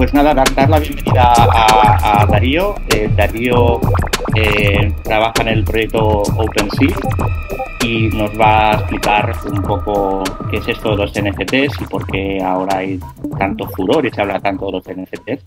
Pues nada, dar la bienvenida a Darío. Darío trabaja en el proyecto OpenSea y nos va a explicar un poco qué es esto de los NFTs y por qué ahora hay tanto furor y se habla tanto de los NFTs.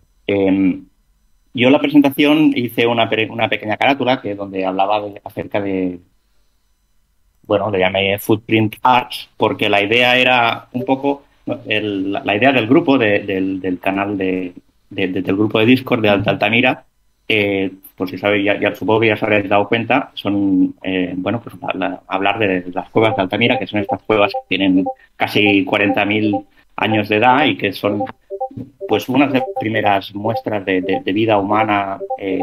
Yo en la presentación hice una pequeña carátula donde hablaba acerca de, bueno, le llamé Footprint Arts, porque la idea era un poco, la idea del grupo, del canal del grupo de Discord de Altamira, por si sabéis, ya supongo que ya os habréis dado cuenta, son, bueno, pues hablar de las cuevas de Altamira, que son estas cuevas que tienen casi 40.000 años de edad y que son, pues, unas de las primeras muestras de vida humana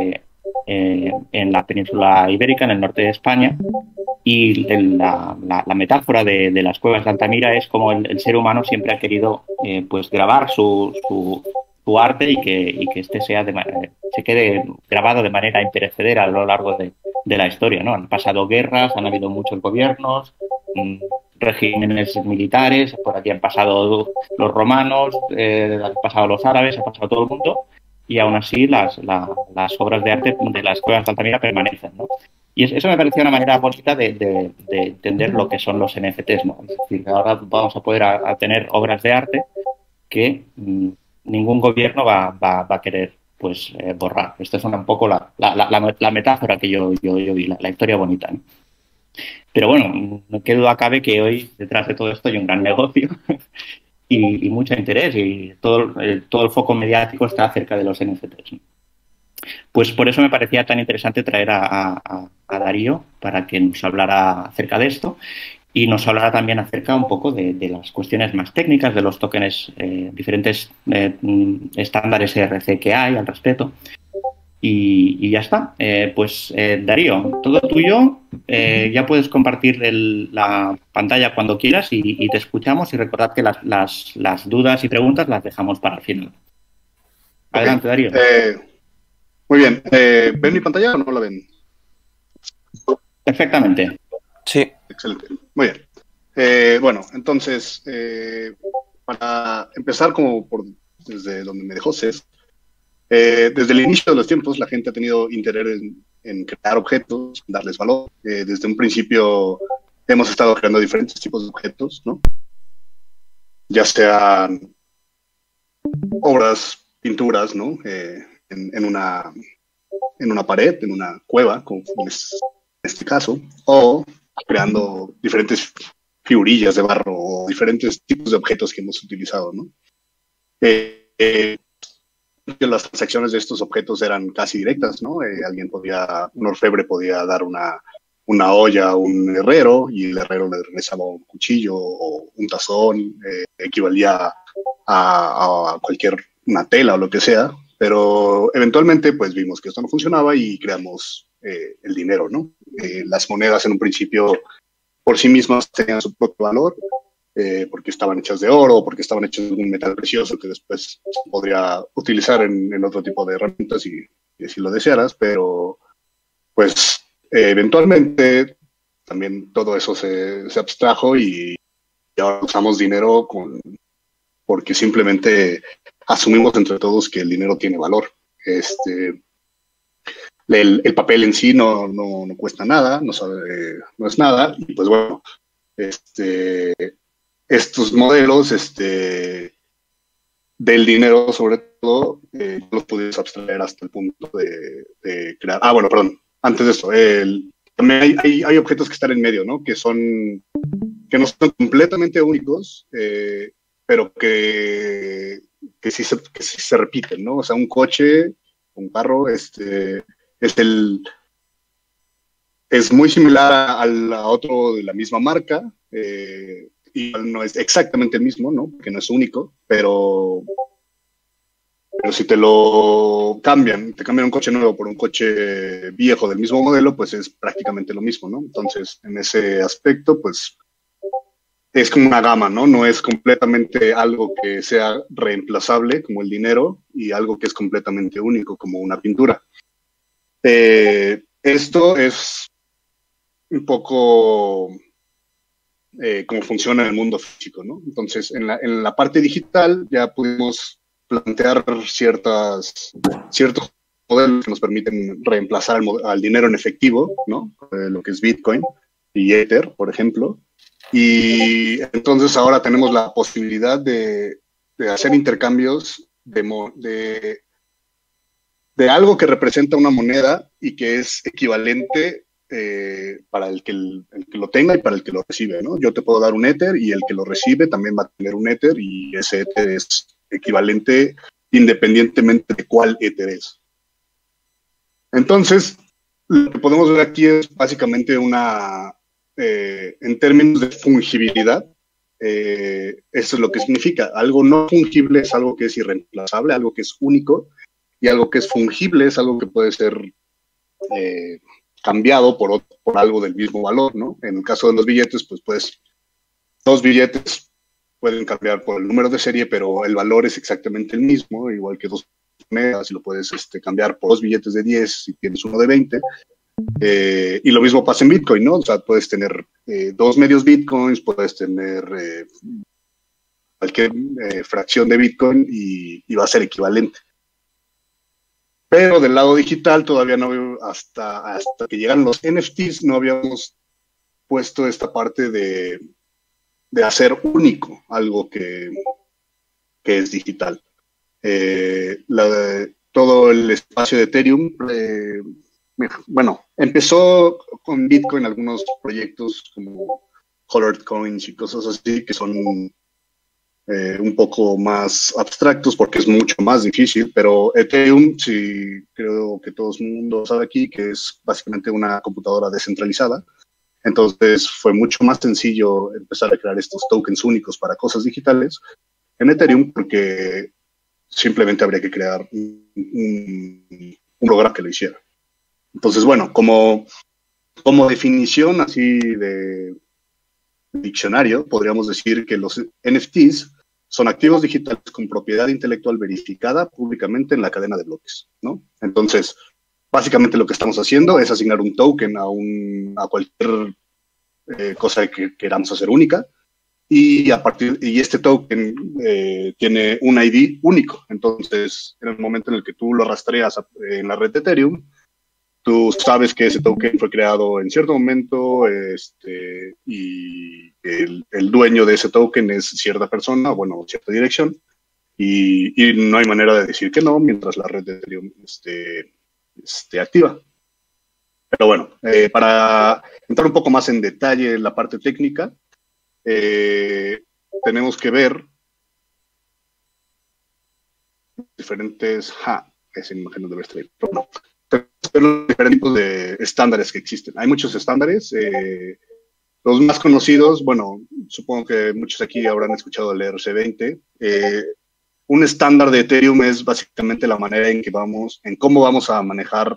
en la península ibérica, en el norte de España. Y la metáfora de las cuevas de Altamira es como el ser humano siempre ha querido pues grabar su arte y que este se quede grabado de manera imperecedera a lo largo de la historia, ¿no? Han pasado guerras, han habido muchos gobiernos, regímenes militares, por aquí han pasado los romanos, han pasado los árabes, ha pasado todo el mundo, y aún así las obras de arte de las cuevas de Altamira permanecen, ¿no? Y eso me parecía una manera bonita de entender lo que son los NFTs, ¿no? Es decir, ahora vamos a poder tener obras de arte que ningún gobierno va a querer pues borrar. Esta es un poco la metáfora que yo vi, la historia bonita, ¿no? Pero bueno, no qué duda cabe que hoy detrás de todo esto hay un gran negocio y mucho interés y todo el foco mediático está acerca de los NFTs, ¿no? Pues por eso me parecía tan interesante traer a Darío para que nos hablara acerca de esto y nos hablara también acerca un poco de las cuestiones más técnicas, de los tokens, diferentes estándares ERC que hay al respecto. Y ya está. Darío, todo tuyo. Ya puedes compartir la pantalla cuando quieras y te escuchamos, y recordad que las dudas y preguntas las dejamos para el final. Adelante, Okay. Darío. Muy bien. ¿Ven mi pantalla o no la ven? Perfectamente. Sí. Excelente. Muy bien. Bueno, entonces, para empezar desde donde me dejó Cés, desde el inicio de los tiempos la gente ha tenido interés en crear objetos, darles valor. Desde un principio hemos estado creando diferentes tipos de objetos, ¿no? Ya sean obras, pinturas, ¿no? En una pared, en una cueva, como en este caso, o creando diferentes figurillas de barro o diferentes tipos de objetos que hemos utilizado, ¿no? Las transacciones de estos objetos eran casi directas, ¿no? Un orfebre podía dar una olla a un herrero y el herrero le regresaba un cuchillo o un tazón, equivalía a una tela o lo que sea, pero eventualmente pues vimos que esto no funcionaba y creamos el dinero, ¿no? Las monedas en un principio por sí mismas tenían su propio valor, porque estaban hechas de oro, porque estaban hechas de un metal precioso que después se podría utilizar en otro tipo de herramientas si lo desearas, pero pues eventualmente también todo eso se abstrajo y ahora usamos dinero porque simplemente asumimos entre todos que el dinero tiene valor. El papel en sí no cuesta nada, no es nada, y pues bueno, estos modelos del dinero, sobre todo, los pudimos abstraer hasta el punto de crear. Ah, bueno, perdón, antes de esto, también hay objetos que están en medio, ¿no? Que no son completamente únicos, pero que sí se repiten, ¿no? O sea, un coche, un carro, es muy similar a otro de la misma marca, y no es exactamente el mismo, ¿no? Porque no es único, pero si te cambian un coche nuevo por un coche viejo del mismo modelo, pues es prácticamente lo mismo, ¿no? Entonces, en ese aspecto, pues es como una gama, ¿no? No es completamente algo que sea reemplazable, como el dinero, y algo que es completamente único, como una pintura. Esto es un poco cómo funciona el mundo físico, ¿no? Entonces, en la parte digital ya pudimos plantear ciertos modelos que nos permiten reemplazar al dinero en efectivo, ¿no? Lo que es Bitcoin y Ether, por ejemplo. Y entonces ahora tenemos la posibilidad de hacer intercambios de algo que representa una moneda y que es equivalente para el que lo tenga y para el que lo recibe, ¿no? Yo te puedo dar un Ether y el que lo recibe también va a tener un Ether y ese Ether es equivalente independientemente de cuál Ether es. Entonces, lo que podemos ver aquí es básicamente en términos de fungibilidad, eso es lo que significa. Algo no fungible es algo que es irreemplazable, algo que es único, y algo que es fungible es algo que puede ser cambiado por algo del mismo valor, ¿no? En el caso de los billetes, pues dos billetes pueden cambiar por el número de serie, pero el valor es exactamente el mismo, igual que dos monedas, y lo puedes cambiar por dos billetes de 10 si tienes uno de 20. Y lo mismo pasa en Bitcoin, ¿no? O sea, puedes tener dos medios Bitcoins, puedes tener cualquier fracción de Bitcoin y va a ser equivalente. Pero del lado digital todavía no, hasta que llegan los NFTs, no habíamos puesto esta parte de hacer único algo que es digital. Todo el espacio de Ethereum, bueno, empezó con Bitcoin algunos proyectos como Colored Coins y cosas así que son un poco más abstractos porque es mucho más difícil, pero Ethereum, sí, creo que todo el mundo sabe aquí que es básicamente una computadora descentralizada. Entonces fue mucho más sencillo empezar a crear estos tokens únicos para cosas digitales en Ethereum porque simplemente habría que crear un programa que lo hiciera. Entonces, bueno, como definición así de diccionario, podríamos decir que los NFTs son activos digitales con propiedad intelectual verificada públicamente en la cadena de bloques, ¿no? Entonces, básicamente lo que estamos haciendo es asignar un token a cualquier cosa que queramos hacer única y este token tiene un ID único. Entonces, en el momento en el que tú lo rastreas en la red de Ethereum, tú sabes que ese token fue creado en cierto momento y el dueño de ese token es cierta persona, bueno, cierta dirección, y no hay manera de decir que no mientras la red de Ethereum esté activa. Pero bueno, para entrar un poco más en detalle en la parte técnica, tenemos que ver diferentes... esa imagen no debe estar ahí, pero no. Los diferentes tipos de estándares que existen. Hay muchos estándares. Los más conocidos, bueno, supongo que muchos aquí habrán escuchado el ERC20. Un estándar de Ethereum es básicamente la manera en cómo vamos a manejar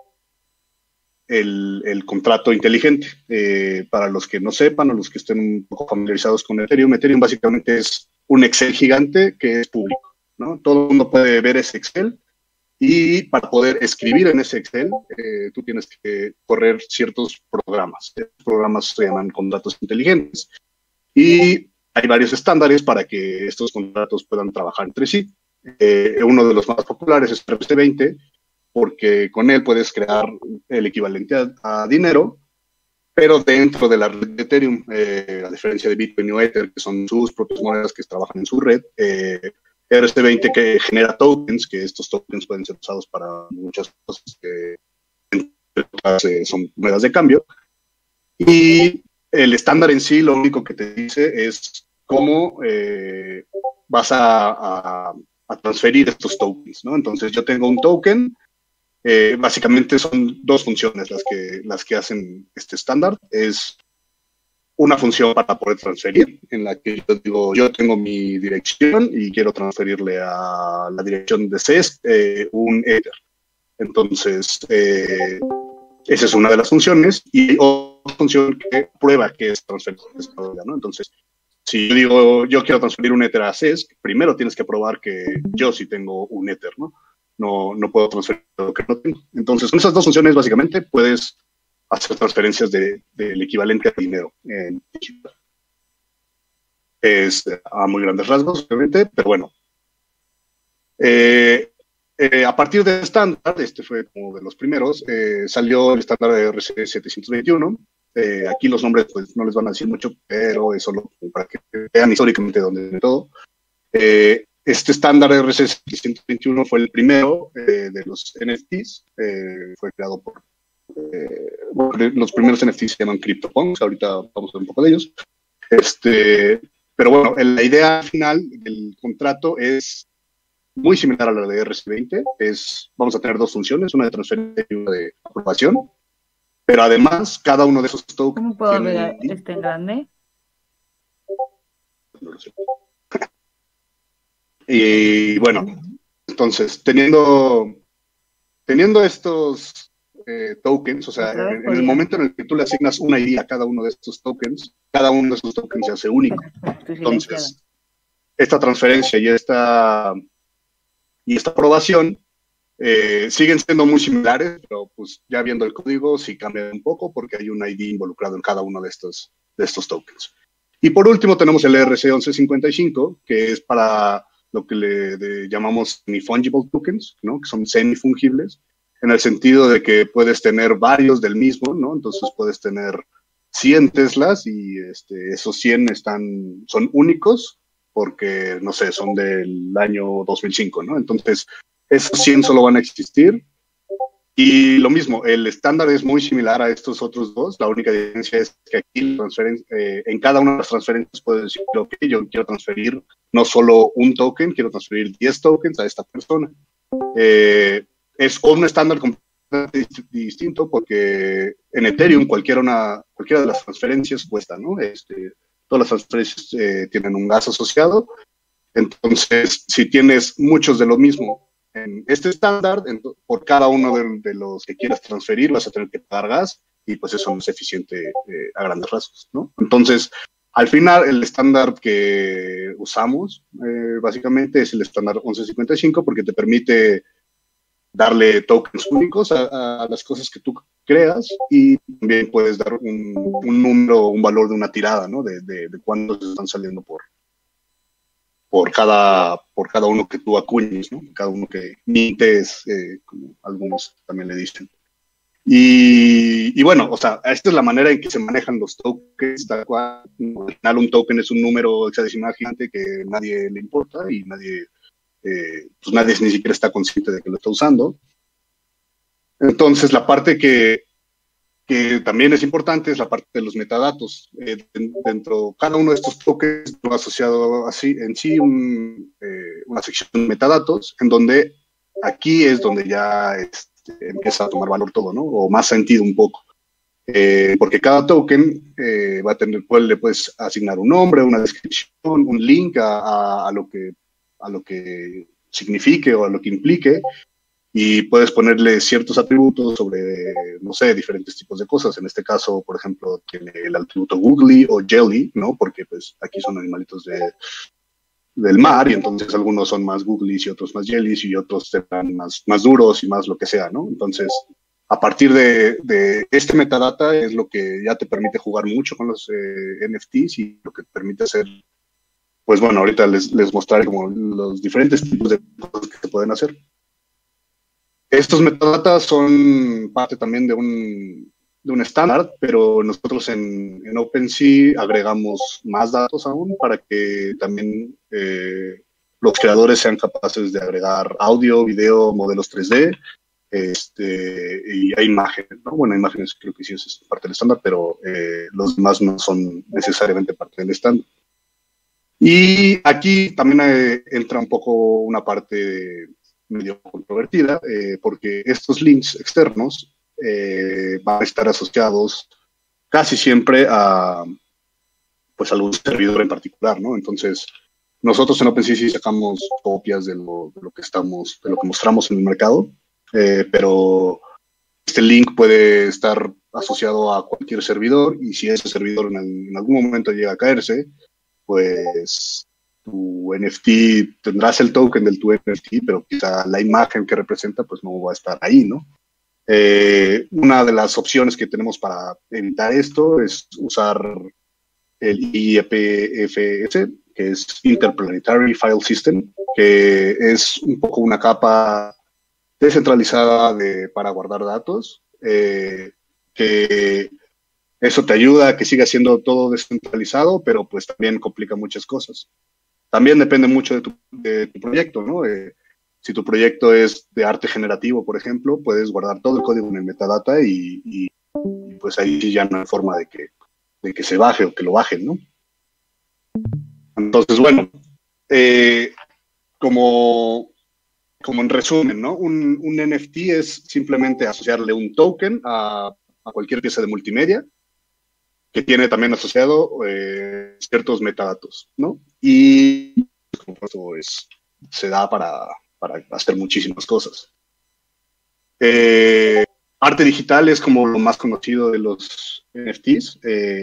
el contrato inteligente. Para los que no sepan o los que estén un poco familiarizados con Ethereum básicamente es un Excel gigante que es público, ¿no? Todo el mundo puede ver ese Excel. Y para poder escribir en ese Excel, tú tienes que correr ciertos programas. Estos programas se llaman contratos inteligentes. Y hay varios estándares para que estos contratos puedan trabajar entre sí. Uno de los más populares es el ERC20, porque con él puedes crear el equivalente a dinero, pero dentro de la red de Ethereum, a diferencia de Bitcoin o Ether, que son sus propias monedas que trabajan en su red, ERC20 que genera tokens, que estos tokens pueden ser usados para muchas cosas que son monedas de cambio. Y el estándar en sí lo único que te dice es cómo vas a transferir estos tokens, ¿no? Entonces yo tengo un token, básicamente son dos funciones las que hacen este estándar. Es una función para poder transferir, en la que yo digo, yo tengo mi dirección y quiero transferirle a la dirección de CES un Ether. Entonces, esa es una de las funciones, y otra función que prueba que es transferir, ¿no? Entonces, si yo digo, yo quiero transferir un Ether a CES, primero tienes que probar que yo sí tengo un Ether, ¿no? No puedo transferir lo que no tengo. Entonces, con esas dos funciones, básicamente, puedes hacer transferencias del equivalente a dinero en digital. Es a muy grandes rasgos, obviamente, pero bueno. Eh, a partir del estándar, este fue como de los primeros, salió el estándar de RC 721. Aquí los nombres pues no les van a decir mucho, pero es solo para que vean históricamente dónde viene todo. Este estándar RC 721 fue el primero de los NFTs, fue creado por bueno, los primeros NFTs se llaman CryptoPunks, ahorita vamos a ver un poco de ellos. Pero bueno, la idea final del contrato es muy similar a la de RC20. Vamos a tener dos funciones, una de transferencia y una de aprobación. Pero además, cada uno de esos tokens... ¿Cómo puedo ver este en grande? No lo sé. Y bueno, entonces, teniendo estos tokens, o sea, en el momento en el que tú le asignas una ID a cada uno de estos tokens, cada uno de esos tokens se hace único. Entonces, esta transferencia y esta aprobación siguen siendo muy similares, pero pues ya viendo el código sí cambian un poco porque hay un ID involucrado en cada uno de estos tokens. Y por último tenemos el ERC-1155, que es para lo que le llamamos semi-fungible tokens, ¿no? Que son semifungibles, en el sentido de que puedes tener varios del mismo, ¿no? Entonces puedes tener 100 Teslas y esos 100 son únicos porque, no sé, son del año 2005, ¿no? Entonces, esos 100 solo van a existir. Y lo mismo, el estándar es muy similar a estos otros dos. La única diferencia es que aquí en cada una de las transferencias puedes decir, ok, yo quiero transferir no solo un token, quiero transferir 10 tokens a esta persona. Es un estándar completamente distinto porque en Ethereum cualquiera de las transferencias cuesta, ¿no? Todas las transferencias tienen un gas asociado. Entonces, si tienes muchos de lo mismo en este estándar, por cada uno de los que quieras transferir vas a tener que pagar gas y pues eso no es eficiente a grandes rasgos, ¿no? Entonces, al final, el estándar que usamos básicamente es el estándar 1155 porque te permite darle tokens únicos a las cosas que tú creas y también puedes dar un número, un valor de una tirada, ¿no? De cuántos están saliendo por cada uno que tú acuñes, ¿no? Cada uno que mintes, como algunos también le dicen. Y bueno, o sea, esta es la manera en que se manejan los tokens, tal cual. Al final un token es un número hexadecimal gigante que nadie le importa y nadie ni siquiera está consciente de que lo está usando. Entonces, la parte que también es importante es la parte de los metadatos. Dentro cada uno de estos tokens va asociado así en sí una sección de metadatos, en donde aquí es donde ya empieza a tomar valor todo, ¿no? O más sentido un poco. Porque cada token va a tener, le puedes asignar un nombre, una descripción, un link a lo que signifique o a lo que implique, y puedes ponerle ciertos atributos sobre, no sé, diferentes tipos de cosas. En este caso, por ejemplo, tiene el atributo googly o jelly, ¿no? Porque pues aquí son animalitos del mar y entonces algunos son más googlies y otros más jellies y otros serán más duros y más lo que sea, ¿no? Entonces, a partir de este metadata es lo que ya te permite jugar mucho con los NFTs y lo que te permite hacer, pues bueno, ahorita les mostraré como los diferentes tipos de cosas que se pueden hacer. Estos metadatas son parte también de un estándar, pero nosotros en OpenSea agregamos más datos aún para que también los creadores sean capaces de agregar audio, video, modelos 3D, y hay imágenes, ¿no? Bueno, imágenes creo que sí es parte del estándar, pero los demás no son necesariamente parte del estándar. Y aquí también entra un poco una parte medio controvertida, porque estos links externos van a estar asociados casi siempre a algún servidor en particular, ¿no? Entonces, nosotros en OpenSea sí sacamos copias de lo que mostramos en el mercado, pero este link puede estar asociado a cualquier servidor y si ese servidor en algún momento llega a caerse, pues tu NFT, tendrás el token del tu NFT, pero quizá la imagen que representa pues no va a estar ahí, ¿no? Una de las opciones que tenemos para evitar esto es usar el IPFS, que es Interplanetary File System, que es un poco una capa descentralizada para guardar datos, que eso te ayuda a que siga siendo todo descentralizado, pero pues también complica muchas cosas. También depende mucho de tu proyecto, ¿no? Si tu proyecto es de arte generativo, por ejemplo, puedes guardar todo el código en el metadata y pues ahí sí ya no hay forma de que se baje o que lo bajen, ¿no? Entonces, bueno, como en resumen, ¿no? Un NFT es simplemente asociarle un token a cualquier pieza de multimedia que tiene también asociado ciertos metadatos, ¿no? Y como esto se da para hacer muchísimas cosas. Arte digital es como lo más conocido de los NFTs.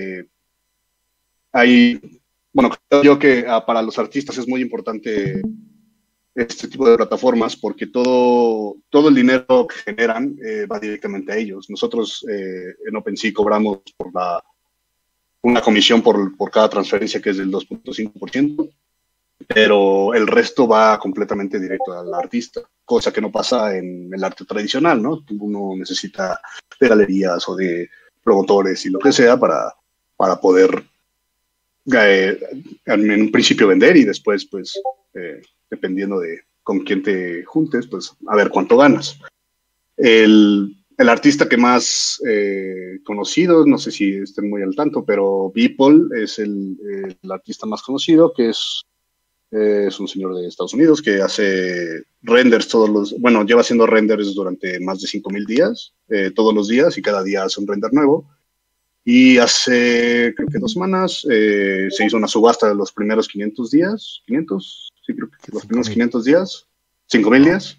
Bueno, creo yo que para los artistas es muy importante este tipo de plataformas porque todo el dinero que generan va directamente a ellos. Nosotros en OpenSea cobramos una comisión por cada transferencia que es del 2.5%, pero el resto va completamente directo al artista, cosa que no pasa en el arte tradicional, ¿no? Uno necesita de galerías o de promotores y lo que sea para poder en un principio vender y después, pues, dependiendo de con quién te juntes, pues, a ver cuánto ganas. El artista que más conocido, no sé si estén muy al tanto, pero Beeple es el artista más conocido, que es un señor de Estados Unidos que hace renders lleva haciendo renders durante más de 5,000 días, todos los días, y cada día hace un render nuevo. Y hace, creo que 2 semanas, se hizo una subasta de los primeros 500 días, 500, sí, creo que los primeros 500 días, 5,000 días,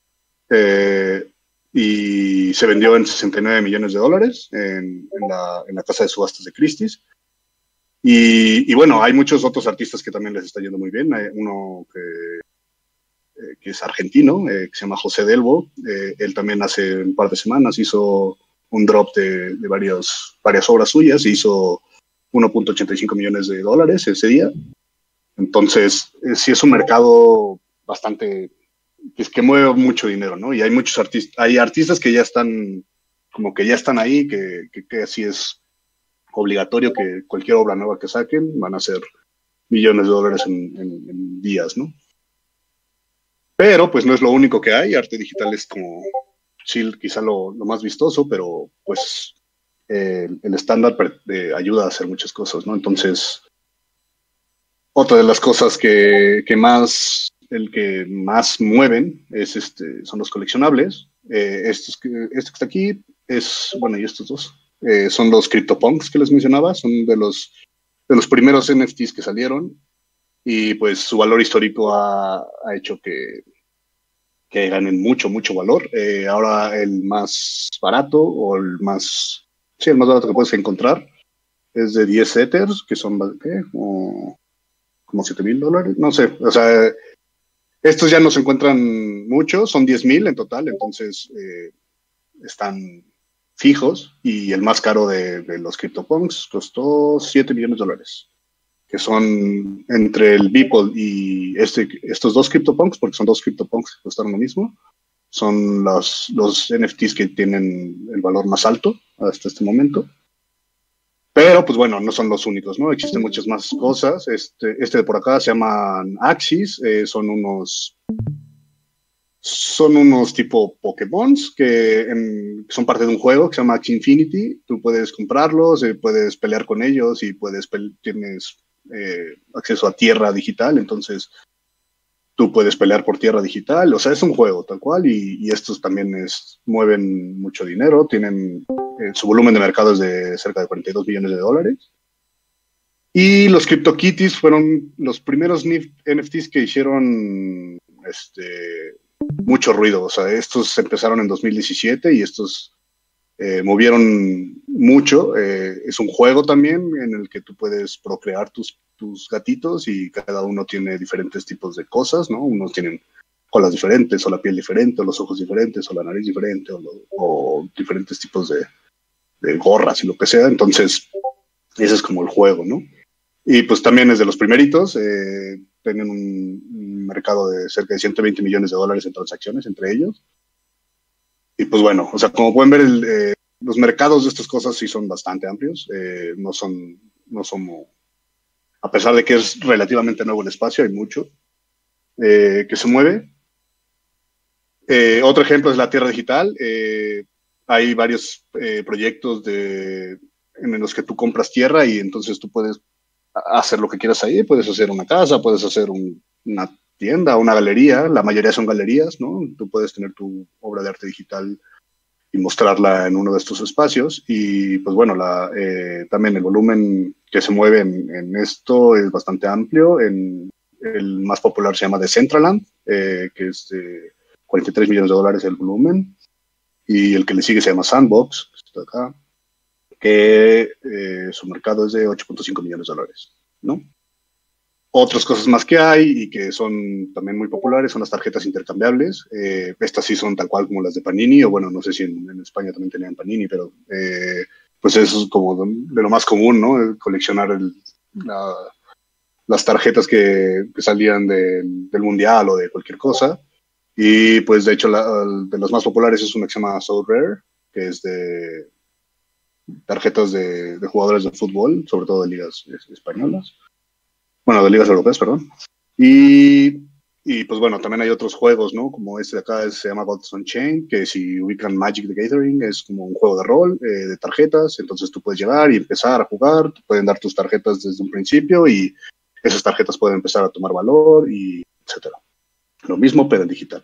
y se vendió en $69 millones en la casa de subastas de Christie's. Y bueno, hay muchos otros artistas que también les está yendo muy bien. Hay uno que es argentino, que se llama José Delbo. Él también hace un par de semanas hizo un drop de varias obras suyas, hizo $1.85 millones ese día. Entonces, sí es un mercado bastante, que mueve mucho dinero, ¿no? Y hay muchos artistas que ya están, como que ya están ahí, que así es obligatorio que cualquier obra nueva que saquen van a ser millones de dólares en días, ¿no? Pero pues no es lo único que hay. Arte digital es como, sí, quizá lo más vistoso, pero pues el estándar ayuda a hacer muchas cosas, ¿no? Entonces, otra de las cosas que más mueven son los coleccionables. Este que está aquí bueno, y estos dos son los CryptoPunks que les mencionaba, son de los primeros NFTs que salieron, y pues su valor histórico ha hecho que ganen mucho valor. Ahora el más barato, o el más barato que puedes encontrar es de 10 Ethers, que son como $7,000, no sé, o sea, estos ya no se encuentran mucho, son 10,000 en total, entonces están fijos, y el más caro de los CryptoPunks costó $7 millones, que son entre el Beeple y estos dos CryptoPunks, porque son dos CryptoPunks que costaron lo mismo, son los NFTs que tienen el valor más alto hasta este momento. Pero, pues bueno, no son los únicos, ¿no? Existen muchas más cosas. Este de por acá se llaman Axis, son unos tipo Pokémons que son parte de un juego que se llama Axie Infinity. Tú puedes comprarlos, puedes pelear con ellos y tienes acceso a tierra digital, entonces tú puedes pelear por tierra digital. O sea, es un juego tal cual, y estos también mueven mucho dinero. Tienen su volumen de mercado es de cerca de $42 millones. Y los CryptoKitties fueron los primeros NFTs que hicieron mucho ruido. O sea, estos empezaron en 2017 y estos movieron mucho. Es un juego también en el que tú puedes procrear tus gatitos, y cada uno tiene diferentes tipos de cosas, ¿no? Unos tienen colas diferentes, o la piel diferente, o los ojos diferentes, o la nariz diferente, o diferentes tipos de gorras y lo que sea. Entonces, ese es como el juego, ¿no? Y pues también es de los primeritos, tienen un mercado de cerca de 120 millones de dólares en transacciones entre ellos. Y pues bueno, o sea, como pueden ver, los mercados de estas cosas sí son bastante amplios, no son, a pesar de que es relativamente nuevo el espacio, hay mucho que se mueve. Otro ejemplo es la Tierra Digital. Hay varios proyectos en los que tú compras tierra y entonces tú puedes hacer lo que quieras ahí. Puedes hacer una casa, puedes hacer una tienda, una galería. La mayoría son galerías, ¿no? Tú puedes tener tu obra de arte digital y mostrarla en uno de estos espacios. Y pues bueno, también el volumen que se mueve en esto es bastante amplio. El más popular se llama Decentraland, que es de 43 millones de dólares el volumen. Y el que le sigue se llama Sandbox, que está acá, que su mercado es de 8.5 millones de dólares, ¿no? Otras cosas más que hay y que son también muy populares son las tarjetas intercambiables. Estas sí son tal cual como las de Panini, o bueno, no sé si en España también tenían Panini, pero pues eso es como de lo más común, ¿no? Coleccionar las tarjetas que salían del Mundial o de cualquier cosa. Y pues de hecho de los más populares es una que se llama So Rare, que es de tarjetas de jugadores de fútbol, sobre todo de ligas españolas. Bueno, de ligas europeas, perdón. Y pues bueno, también hay otros juegos, ¿no? Como este de acá se llama Gods Unchained, que si ubican Magic the Gathering es como un juego de rol, de tarjetas, entonces tú puedes llegar y empezar a jugar, te pueden dar tus tarjetas desde un principio y esas tarjetas pueden empezar a tomar valor y etcétera. Lo mismo, pero en digital.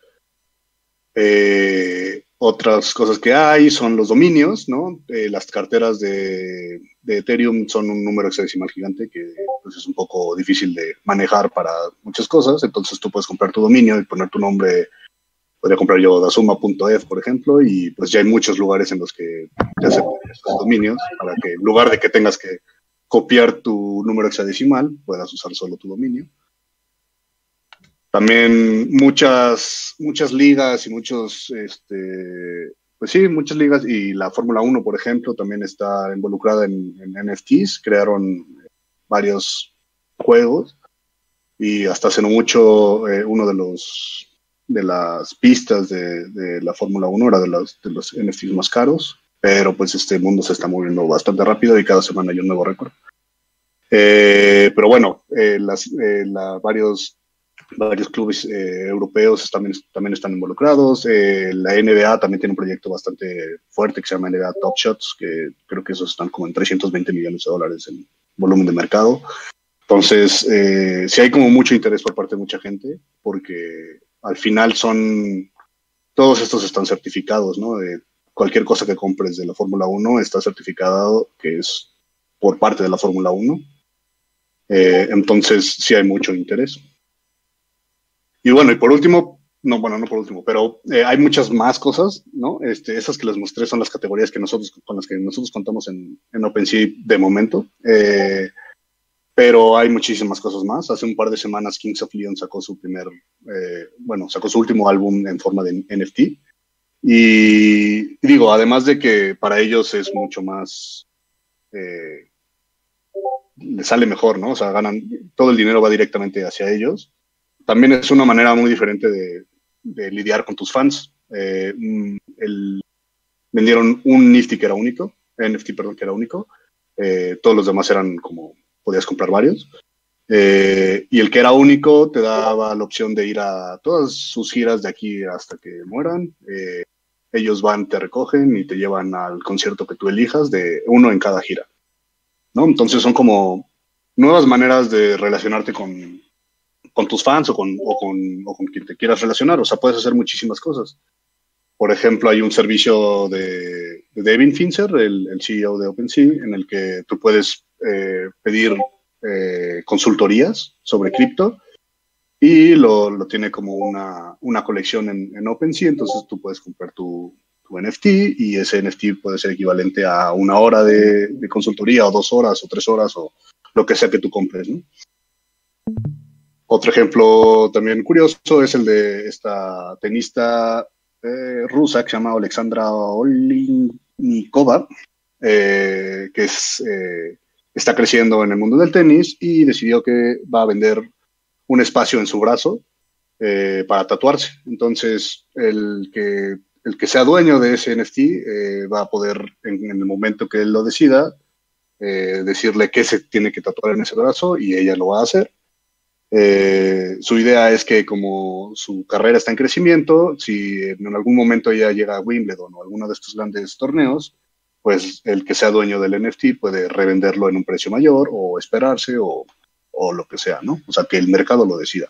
Otras cosas que hay son los dominios, ¿no? Las carteras de Ethereum son un número hexadecimal gigante que pues, es un poco difícil de manejar para muchas cosas, entonces tú puedes comprar tu dominio y poner tu nombre. Podría comprar yo dasuma.eth, por ejemplo, y pues ya hay muchos lugares en los que te aceptan esos dominios para que en lugar de que tengas que copiar tu número hexadecimal, puedas usar solo tu dominio. También muchas ligas y pues sí, muchas ligas y la Fórmula 1, por ejemplo, también está involucrada en NFTs, crearon varios juegos y hasta hace no mucho uno de las pistas de la Fórmula 1 era de los NFTs más caros, pero pues este mundo se está moviendo bastante rápido y cada semana hay un nuevo récord. Pero bueno, varios clubes europeos también están involucrados. La NBA también tiene un proyecto bastante fuerte que se llama NBA Top Shots, que creo que esos están como en 320 millones de dólares en volumen de mercado. Entonces, sí hay como mucho interés por parte de mucha gente, porque al final todos estos están certificados, ¿no? Cualquier cosa que compres de la Fórmula 1 está certificado que es por parte de la Fórmula 1. Entonces, sí hay mucho interés. Y bueno, y por último, no por último, pero hay muchas más cosas, ¿no? Esas que les mostré son las categorías con las que nosotros contamos en OpenSea de momento, pero hay muchísimas cosas más. Hace un par de semanas Kings of Leon sacó su último álbum en forma de NFT. Y digo, además de que para ellos es mucho más, les sale mejor, ¿no? O sea, todo el dinero va directamente hacia ellos. También es una manera muy diferente de lidiar con tus fans. Vendieron un NFT que era único, que era único. Todos los demás eran como, podías comprar varios. Y el que era único te daba la opción de ir a todas sus giras de aquí hasta que mueran. Ellos van, te recogen y te llevan al concierto que tú elijas, de uno en cada gira, ¿no? Entonces son como nuevas maneras de relacionarte con tus fans o con quien te quieras relacionar. O sea, puedes hacer muchísimas cosas. Por ejemplo, hay un servicio de Devin Finzer, el CEO de OpenSea, en el que tú puedes pedir consultorías sobre cripto y lo tiene como una colección en OpenSea. Entonces tú puedes comprar tu NFT y ese NFT puede ser equivalente a una hora de consultoría o 2 horas o 3 horas o lo que sea que tú compres, ¿no? Otro ejemplo también curioso es el de esta tenista rusa que se llama Alexandra Oleinikova, que es está creciendo en el mundo del tenis y decidió que va a vender un espacio en su brazo para tatuarse. Entonces, el que sea dueño de ese NFT va a poder, en el momento que él lo decida, decirle qué se tiene que tatuar en ese brazo y ella lo va a hacer. Su idea es que como su carrera está en crecimiento, si en algún momento ella llega a Wimbledon o alguno de estos grandes torneos, pues el que sea dueño del NFT puede revenderlo en un precio mayor o esperarse o lo que sea, ¿no? O sea, que el mercado lo decida.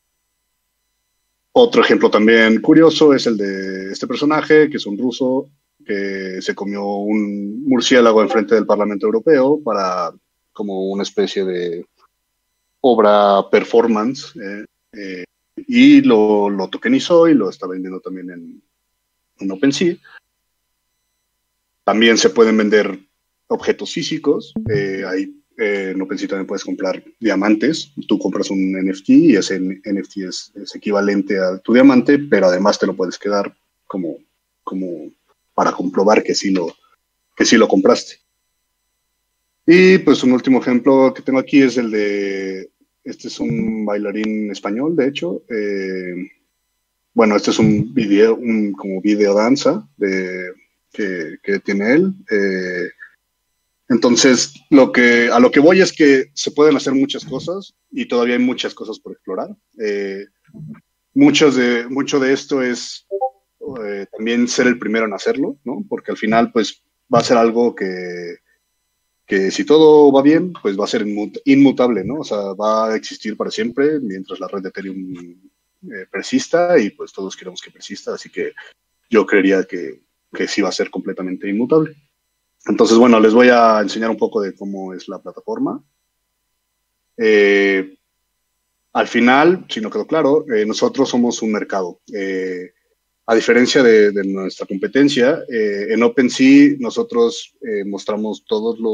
Otro ejemplo también curioso es el de este personaje, que es un ruso que se comió un murciélago enfrente del Parlamento Europeo para como una especie de obra performance y lo tokenizó y lo está vendiendo también en OpenSea. También se pueden vender objetos físicos. En OpenSea también puedes comprar diamantes. Tú compras un NFT y ese NFT es equivalente a tu diamante, pero además te lo puedes quedar como para comprobar que sí lo compraste. Y pues un último ejemplo que tengo aquí es el de, este es un bailarín español, de hecho. Bueno, este es un video, como video danza que tiene él. Entonces, a lo que voy es que se pueden hacer muchas cosas y todavía hay muchas cosas por explorar. Mucho de esto es también ser el primero en hacerlo, ¿no? Porque al final, pues, va a ser algo que si todo va bien, pues va a ser inmutable, ¿no? O sea, va a existir para siempre mientras la red de Ethereum persista y pues todos queremos que persista, así que yo creería que sí va a ser completamente inmutable. Entonces, bueno, les voy a enseñar un poco de cómo es la plataforma. Al final, si no quedó claro, nosotros somos un mercado. A diferencia de nuestra competencia, en OpenSea nosotros mostramos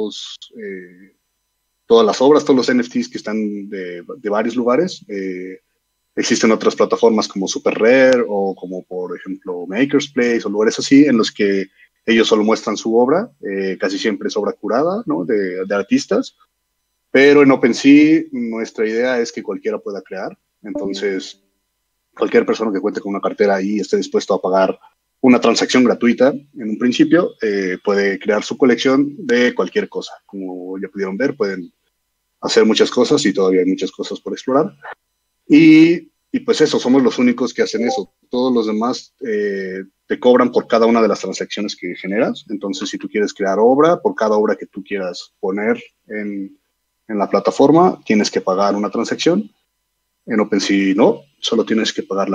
todas las obras, todos los NFTs que están de varios lugares. Existen otras plataformas como Super Rare o como, por ejemplo, Maker's Place o lugares así en los que ellos solo muestran su obra, casi siempre es obra curada, ¿no? de artistas, pero en OpenSea nuestra idea es que cualquiera pueda crear. Entonces, cualquier persona que cuente con una cartera y esté dispuesto a pagar una transacción gratuita en un principio, puede crear su colección de cualquier cosa. Como ya pudieron ver, pueden hacer muchas cosas y todavía hay muchas cosas por explorar. Y pues eso, somos los únicos que hacen eso. Todos los demás te cobran por cada una de las transacciones que generas. Entonces, si tú quieres crear obra, por cada obra que tú quieras poner en la plataforma, tienes que pagar una transacción. En OpenSea no, solo tienes que pagar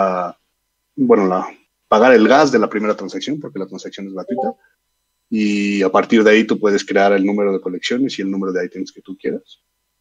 pagar el gas de la primera transacción, porque la transacción es gratuita. Y a partir de ahí tú puedes crear el número de colecciones y el número de ítems que tú quieras.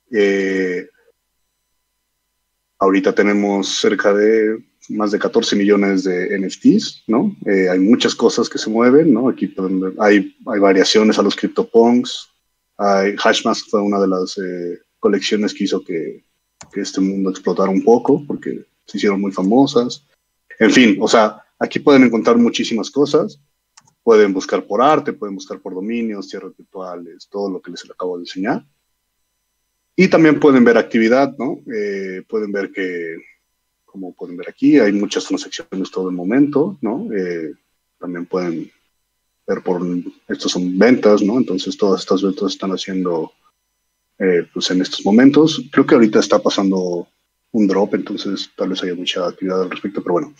Ahorita tenemos cerca de más de 14 millones de NFTs, ¿no? Hay muchas cosas que se mueven, ¿no? Aquí hay variaciones a los CryptoPunks. Hashmask fue una de las colecciones que hizo que este mundo explotara un poco, porque se hicieron muy famosas. En fin, o sea, aquí pueden encontrar muchísimas cosas. Pueden buscar por arte, pueden buscar por dominios, tierras virtuales, todo lo que les acabo de enseñar. Y también pueden ver actividad, ¿no? Pueden ver como pueden ver aquí, hay muchas transacciones todo el momento, ¿no? También pueden ver estos son ventas, ¿no? Entonces todas estas ventas están haciendo, pues en estos momentos. Creo que ahorita está pasando un drop, entonces tal vez haya mucha actividad al respecto, pero bueno.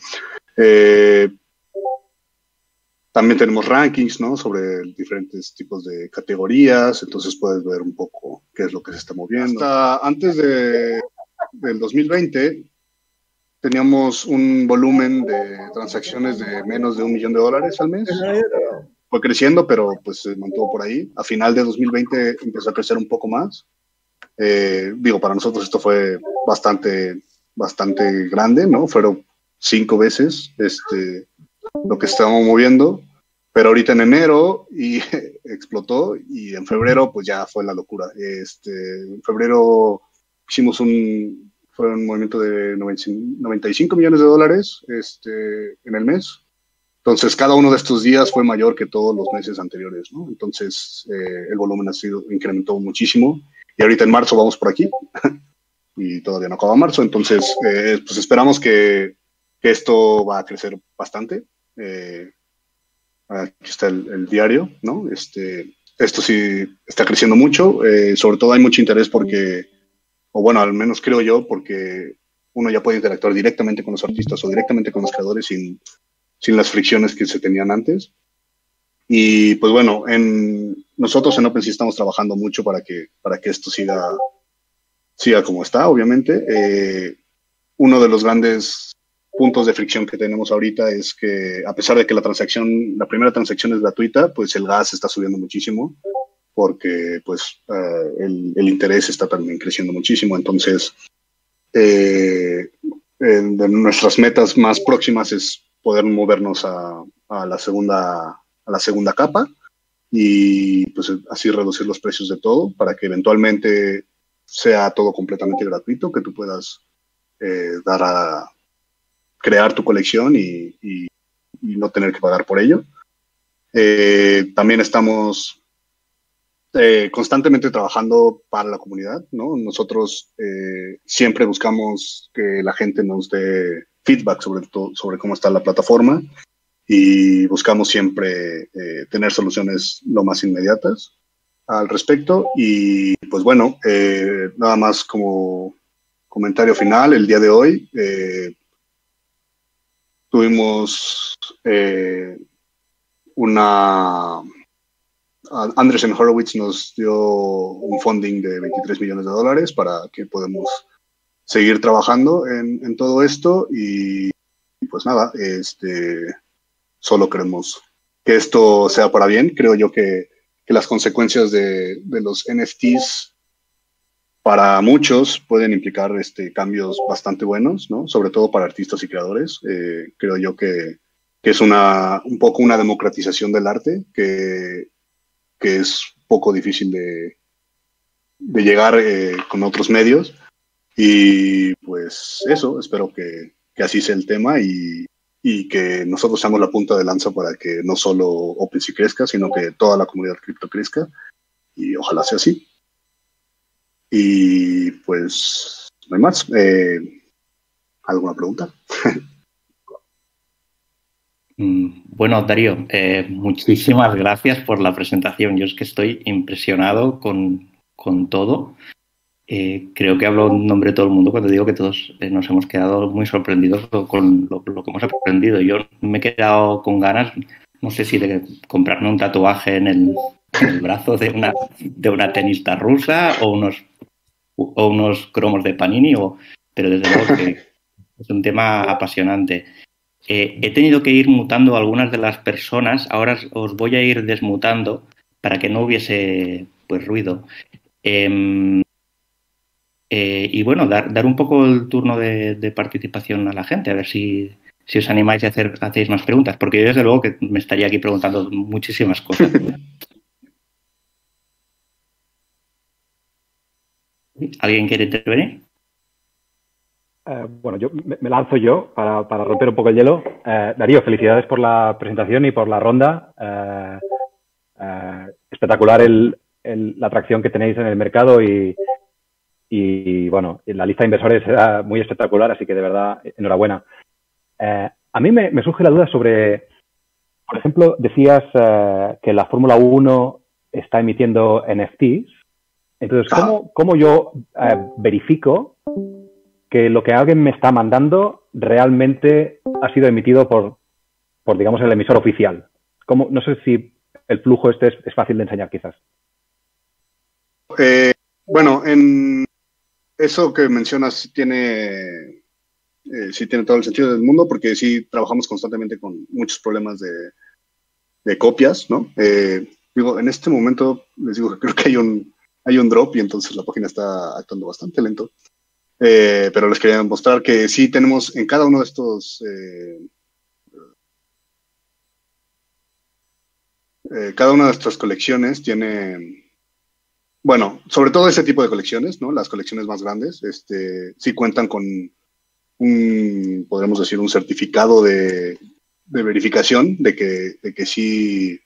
También tenemos rankings, ¿no? Sobre diferentes tipos de categorías, entonces puedes ver un poco qué es lo que se está moviendo. Hasta antes del 2020 teníamos un volumen de transacciones de menos de $1 millón al mes. Fue creciendo, pero pues se mantuvo por ahí. A final de 2020 empezó a crecer un poco más. Para nosotros esto fue bastante grande, ¿no? Fueron 5 veces lo que estábamos moviendo, pero ahorita en enero explotó y en febrero pues ya fue la locura. En febrero hicimos fue un movimiento de $95 millones en el mes. Entonces, cada uno de estos días fue mayor que todos los meses anteriores, ¿no? Entonces, el volumen incrementó muchísimo. Y ahorita en marzo vamos por aquí y todavía no acaba marzo. Entonces, pues esperamos que esto va a crecer bastante. Aquí está el diario, ¿no? Esto sí está creciendo mucho. Sobre todo hay mucho interés porque, o bueno, al menos creo yo, porque uno ya puede interactuar directamente con los artistas o directamente con los creadores sin las fricciones que se tenían antes. Y pues bueno, nosotros en OpenSea estamos trabajando mucho para que esto siga como está, obviamente. Uno de los grandes puntos de fricción que tenemos ahorita es que, a pesar de que la primera transacción es gratuita, pues el gas está subiendo muchísimo porque pues el interés está también creciendo muchísimo. Entonces, de nuestras metas más próximas es poder movernos a la segunda capa y pues así reducir los precios de todo para que eventualmente sea todo completamente gratuito, que tú puedas crear tu colección y no tener que pagar por ello. También estamos constantemente trabajando para la comunidad, ¿no? Nosotros siempre buscamos que la gente nos dé feedback sobre cómo está la plataforma y buscamos siempre tener soluciones lo más inmediatas al respecto. Y pues bueno, nada más como comentario final, el día de hoy tuvimos Andreessen Horowitz nos dio un funding de $23 millones para que podamos seguir trabajando en todo esto y pues nada, solo queremos que esto sea para bien. Creo yo que las consecuencias de los NFTs para muchos pueden implicar cambios bastante buenos, ¿no? Sobre todo para artistas y creadores. Creo yo que es un poco una democratización del arte que es poco difícil de llegar con otros medios. Y pues eso, espero que así sea el tema y que nosotros seamos la punta de lanza para que no solo OpenSea crezca, sino que toda la comunidad cripto crezca y ojalá sea así. Y pues no hay más. ¿Alguna pregunta? Bueno, Darío, muchísimas gracias por la presentación. Yo es que estoy impresionado con todo. Creo que hablo en nombre de todo el mundo cuando digo que todos nos hemos quedado muy sorprendidos con lo que hemos aprendido. Yo me he quedado con ganas, no sé si de comprarme un tatuaje en el brazo de una tenista rusa o unos cromos de Panini, pero desde luego que es un tema apasionante. He tenido que ir mutando a algunas de las personas, ahora os voy a ir desmutando para que no hubiese pues ruido. Y bueno, dar un poco el turno de participación a la gente, a ver si os animáis a hacéis más preguntas, porque yo desde luego que me estaría aquí preguntando muchísimas cosas. ¿Alguien quiere intervenir? Bueno, me lanzo yo para romper un poco el hielo. Darío, felicidades por la presentación y por la ronda. Espectacular la atracción que tenéis en el mercado y bueno, la lista de inversores era muy espectacular, así que de verdad, enhorabuena. A mí me surge la duda sobre, por ejemplo, decías que la Fórmula 1 está emitiendo NFTs. Entonces, ¿cómo yo verifico que lo que alguien me está mandando realmente ha sido emitido por digamos, el emisor oficial? No sé si el flujo es fácil de enseñar, quizás. Bueno, en eso que mencionas sí tiene todo el sentido del mundo, porque sí trabajamos constantemente con muchos problemas de copias, ¿no? Digo, en este momento les digo que creo que hay un drop y entonces la página está actuando bastante lento. Pero les quería mostrar que sí tenemos en cada uno de estos cada una de estas colecciones tiene, bueno, sobre todo ese tipo de colecciones, ¿no? Las colecciones más grandes, sí cuentan con podríamos decir, un certificado de verificación de que sí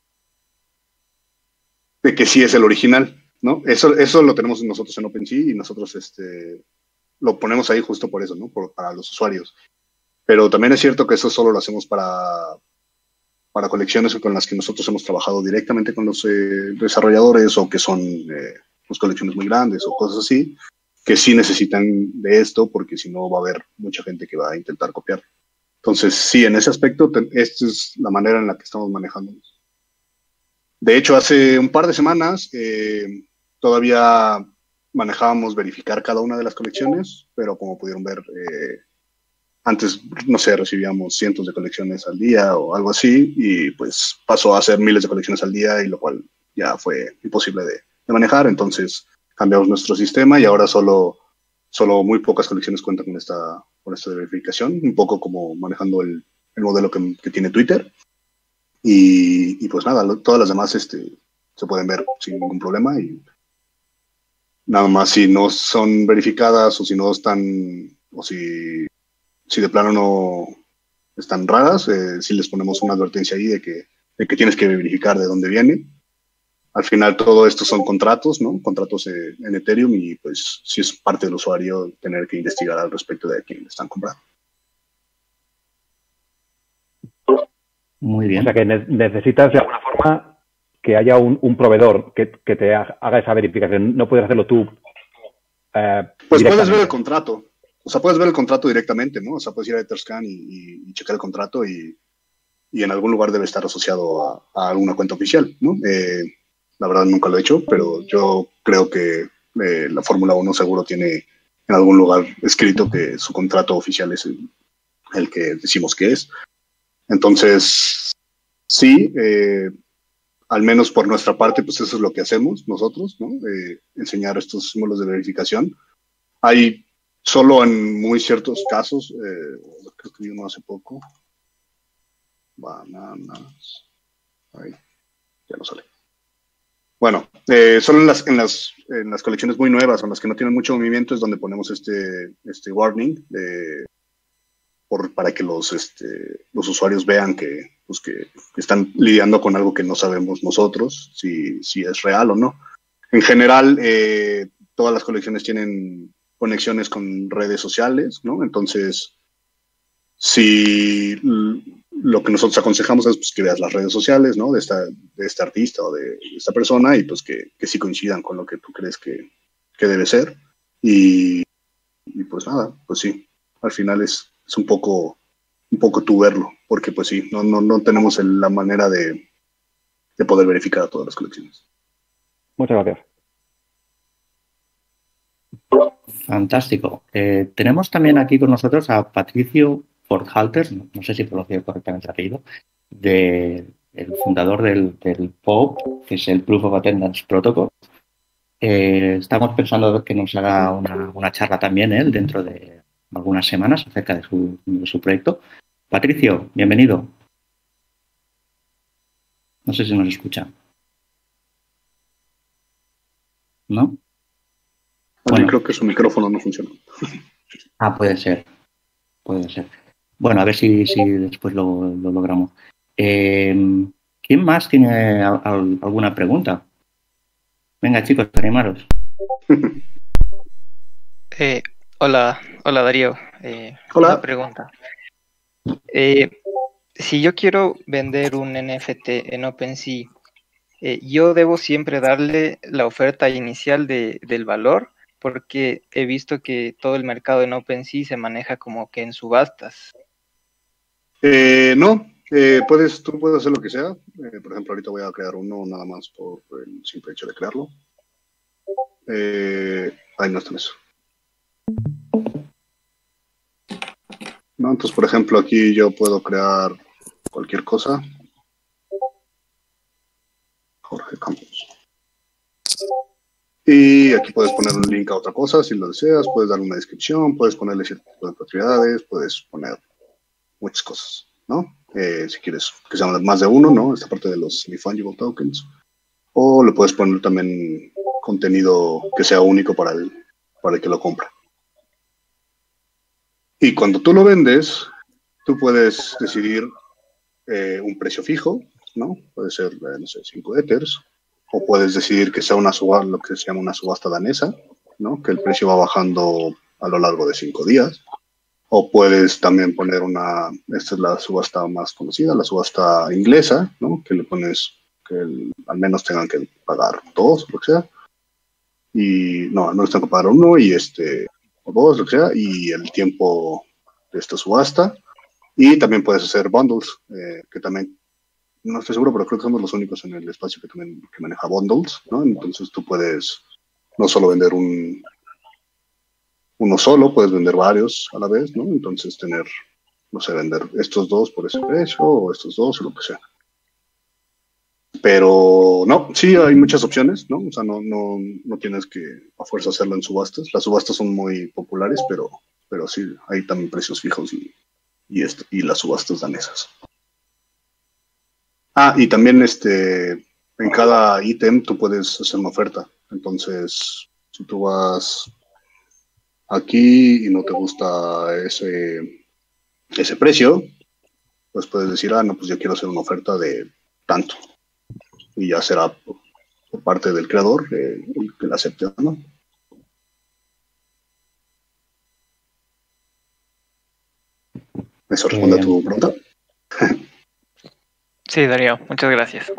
es el original, ¿no? Eso lo tenemos nosotros en OpenSea y nosotros lo ponemos ahí justo por eso, ¿no? Para los usuarios. Pero también es cierto que eso solo lo hacemos para colecciones con las que nosotros hemos trabajado directamente con los desarrolladores o que son pues, colecciones muy grandes o cosas así, que sí necesitan de esto porque si no va a haber mucha gente que va a intentar copiar. Entonces, sí, en ese aspecto, esta es la manera en la que estamos manejando. De hecho, hace un par de semanas todavía manejábamos verificar cada una de las colecciones, pero como pudieron ver, antes, no sé, recibíamos cientos de colecciones al día o algo así, y pues pasó a ser miles de colecciones al día, y lo cual ya fue imposible de manejar. Entonces cambiamos nuestro sistema y ahora solo muy pocas colecciones cuentan con esta de verificación, un poco como manejando el modelo que tiene Twitter. Y pues nada, todas las demás se pueden ver sin ningún problema, y nada más si no son verificadas o si no están, o si de plano no están raras, si les ponemos una advertencia ahí de que tienes que verificar de dónde viene. Al final todo esto son contratos, ¿no? Contratos en Ethereum, y pues si es parte del usuario tener que investigar al respecto de quién están comprando. Muy bien. O sea que necesitas de alguna forma que haya un proveedor que te haga esa verificación. No puedes hacerlo tú. Pues puedes ver el contrato. O sea, puedes ver el contrato directamente, ¿no? O sea, puedes ir a Etherscan y checar el contrato, y en algún lugar debe estar asociado a alguna cuenta oficial, ¿no? La verdad nunca lo he hecho, pero yo creo que la Fórmula 1 seguro tiene en algún lugar escrito que su contrato oficial es el que decimos que es. Entonces, sí, al menos por nuestra parte, pues eso es lo que hacemos nosotros, ¿no? Enseñar estos símbolos de verificación. Hay solo en muy ciertos casos, creo que vi uno hace poco. Bananas. Ay, ya no sale. Bueno, solo en las colecciones muy nuevas, en las que no tienen mucho movimiento, es donde ponemos este warning para que los usuarios vean que están lidiando con algo que no sabemos nosotros si es real o no. En general, todas las colecciones tienen conexiones con redes sociales, ¿no? Entonces, si lo que nosotros aconsejamos es pues, que veas las redes sociales, ¿no? De este artista o de esta persona, y pues que sí coincidan con lo que tú crees que debe ser. Y pues nada, pues sí, al final es un poco tú verlo, porque pues sí, no tenemos la manera de poder verificar a todas las colecciones. Muchas gracias. Fantástico. Tenemos también aquí con nosotros a Patricio Forthalter, no sé si pronuncio correctamente el apellido, el fundador del POAP, que es el Proof of Attendance Protocol. Estamos pensando que nos haga una charla también él dentro de algunas semanas acerca de su proyecto. Patricio, bienvenido. No sé si nos escucha. ¿No? Bueno, creo que su micrófono no funciona. Puede ser. Bueno, a ver si después lo logramos. ¿Quién más tiene alguna pregunta? Venga, chicos, animaros. Hola Darío. Hola. Una pregunta. Si yo quiero vender un NFT en OpenSea, ¿yo debo siempre darle la oferta inicial del valor? Porque he visto que todo el mercado en OpenSea se maneja como que en subastas. No, tú puedes hacer lo que sea. Por ejemplo, ahorita voy a crear uno nada más por el simple hecho de crearlo. No está en eso. No, entonces, por ejemplo, aquí yo puedo crear cualquier cosa. Jorge Campos. Y aquí puedes poner un link a otra cosa si lo deseas, puedes darle una descripción, puedes ponerle cierto tipo de propiedades, puedes poner muchas cosas, ¿no? Si quieres que sean más de uno, ¿no? Esta parte de los fungible tokens. O le puedes poner también contenido que sea único para el que lo compra. Y cuando tú lo vendes, tú puedes decidir un precio fijo, ¿no? Puede ser, no sé, 5 Ethers, o puedes decidir que sea una subasta, lo que se llama una subasta danesa, ¿no? Que el precio va bajando a lo largo de 5 días. O puedes también poner esta es la subasta más conocida, la subasta inglesa, ¿no? Que le pones que al menos tengan que pagar 2, lo que sea. Y no, al menos tengan que pagar 1 o 2, lo que sea, y el tiempo de esta subasta. Y también puedes hacer bundles, que también, no estoy seguro, pero creo que somos los únicos en el espacio que maneja bundles, ¿no? Entonces tú puedes no solo vender uno solo, puedes vender varios a la vez, ¿no? Entonces tener, no sé, vender estos 2 por ese precio, o estos 2, o lo que sea. Pero no, sí hay muchas opciones, ¿no? O sea, no tienes que a fuerza hacerlo en subastas. Las subastas son muy populares, pero sí, hay también precios fijos y las subastas danesas. Y también en cada ítem tú puedes hacer una oferta. Entonces, si tú vas aquí y no te gusta ese precio, pues puedes decir, no, pues yo quiero hacer una oferta de tanto. Y ya será por parte del creador el que la acepte, ¿no? ¿Eso responde a tu pregunta? Sí, Darío, muchas gracias.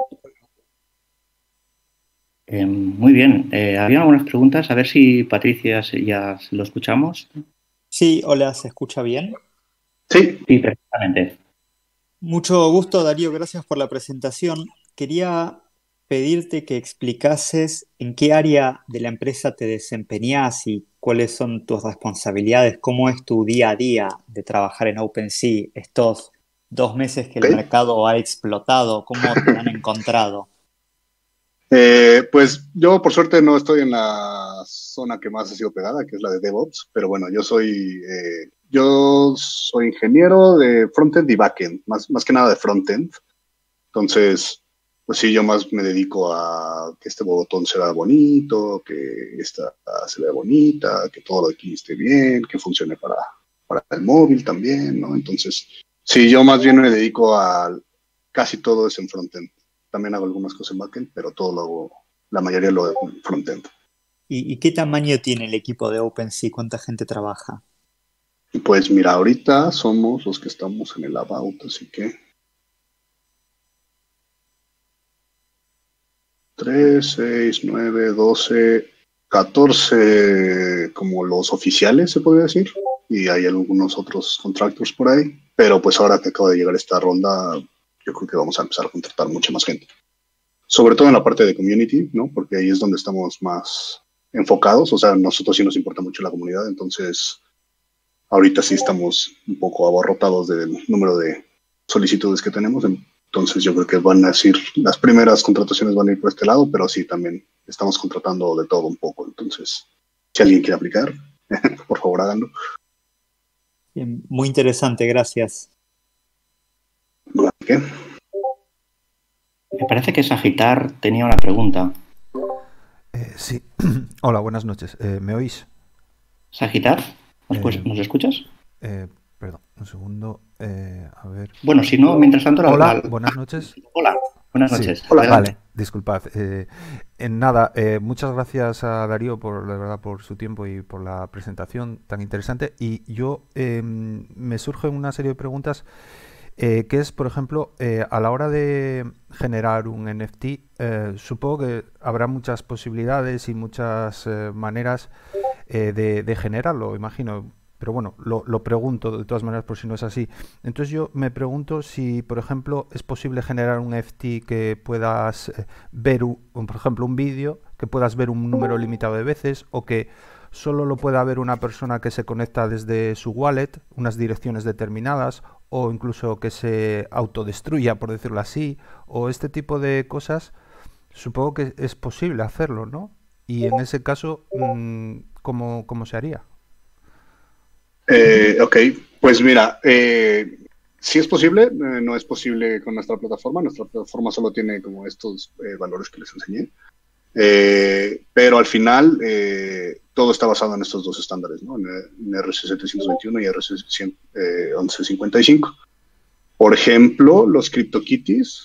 Muy bien. Había algunas preguntas. A ver si Patricia ya lo escuchamos. Sí, hola, ¿se escucha bien? Sí. Sí, perfectamente. Mucho gusto, Darío, gracias por la presentación. Quería pedirte que explicases en qué área de la empresa te desempeñas y cuáles son tus responsabilidades, cómo es tu día a día de trabajar en OpenSea estos 2 meses que el mercado ha explotado, ¿cómo te han encontrado? Pues yo por suerte no estoy en la zona que más ha sido pegada, que es la de DevOps, pero bueno, yo soy ingeniero de frontend y backend, más que nada de frontend. Entonces, pues sí, yo más me dedico a que este botón se vea bonito, que esta se vea bonita, que todo lo de aquí esté bien, que funcione para el móvil también, ¿no? Entonces, sí, yo más bien me dedico a casi todo es en frontend. También hago algunas cosas en backend, pero la mayoría lo hago en frontend. ¿Y qué tamaño tiene el equipo de OpenSea? ¿Cuánta gente trabaja? Pues mira, ahorita somos los que estamos en el About, así que 3, 6, 9, 12, 14 como los oficiales, se podría decir, y hay algunos otros contractors por ahí, pero pues ahora que acaba de llegar esta ronda, yo creo que vamos a empezar a contratar mucha más gente. Sobre todo en la parte de community, ¿no? Porque ahí es donde estamos más enfocados, o sea, a nosotros sí nos importa mucho la comunidad, entonces ahorita sí estamos un poco abarrotados del número de solicitudes que tenemos, entonces yo creo que van a decir, las primeras contrataciones van a ir por este lado, pero sí también estamos contratando de todo un poco, entonces si alguien quiere aplicar, por favor háganlo. Bien, muy interesante, gracias. ¿Qué? Me parece que Sagitar tenía una pregunta. Sí. Hola, buenas noches. ¿Me oís? ¿Sagitar? ¿Nos escuchas? Perdón, un segundo. A ver. Bueno, si no, mientras tanto... Hola, buenas noches. Hola, buenas noches. Sí. Hola, vale, disculpad. Nada, muchas gracias a Darío de verdad, por su tiempo y por la presentación tan interesante. Y yo me surgen una serie de preguntas. Que es, por ejemplo, a la hora de generar un NFT, supongo que habrá muchas posibilidades y muchas maneras de generarlo, imagino. Pero bueno, lo pregunto de todas maneras por si no es así. Entonces yo me pregunto si, por ejemplo, es posible generar un NFT que puedas ver, por ejemplo, un vídeo, que puedas ver un número limitado de veces o que solo lo pueda ver una persona que se conecta desde su wallet, unas direcciones determinadas, o incluso que se autodestruya, por decirlo así, o este tipo de cosas, supongo que es posible hacerlo, ¿no? Y en ese caso, ¿cómo se haría? Ok, pues mira, sí es posible, no es posible con nuestra plataforma solo tiene como estos valores que les enseñé. Pero al final todo está basado en estos dos estándares, ¿no? En RC 721 y RC 1155. Por ejemplo, los CryptoKitties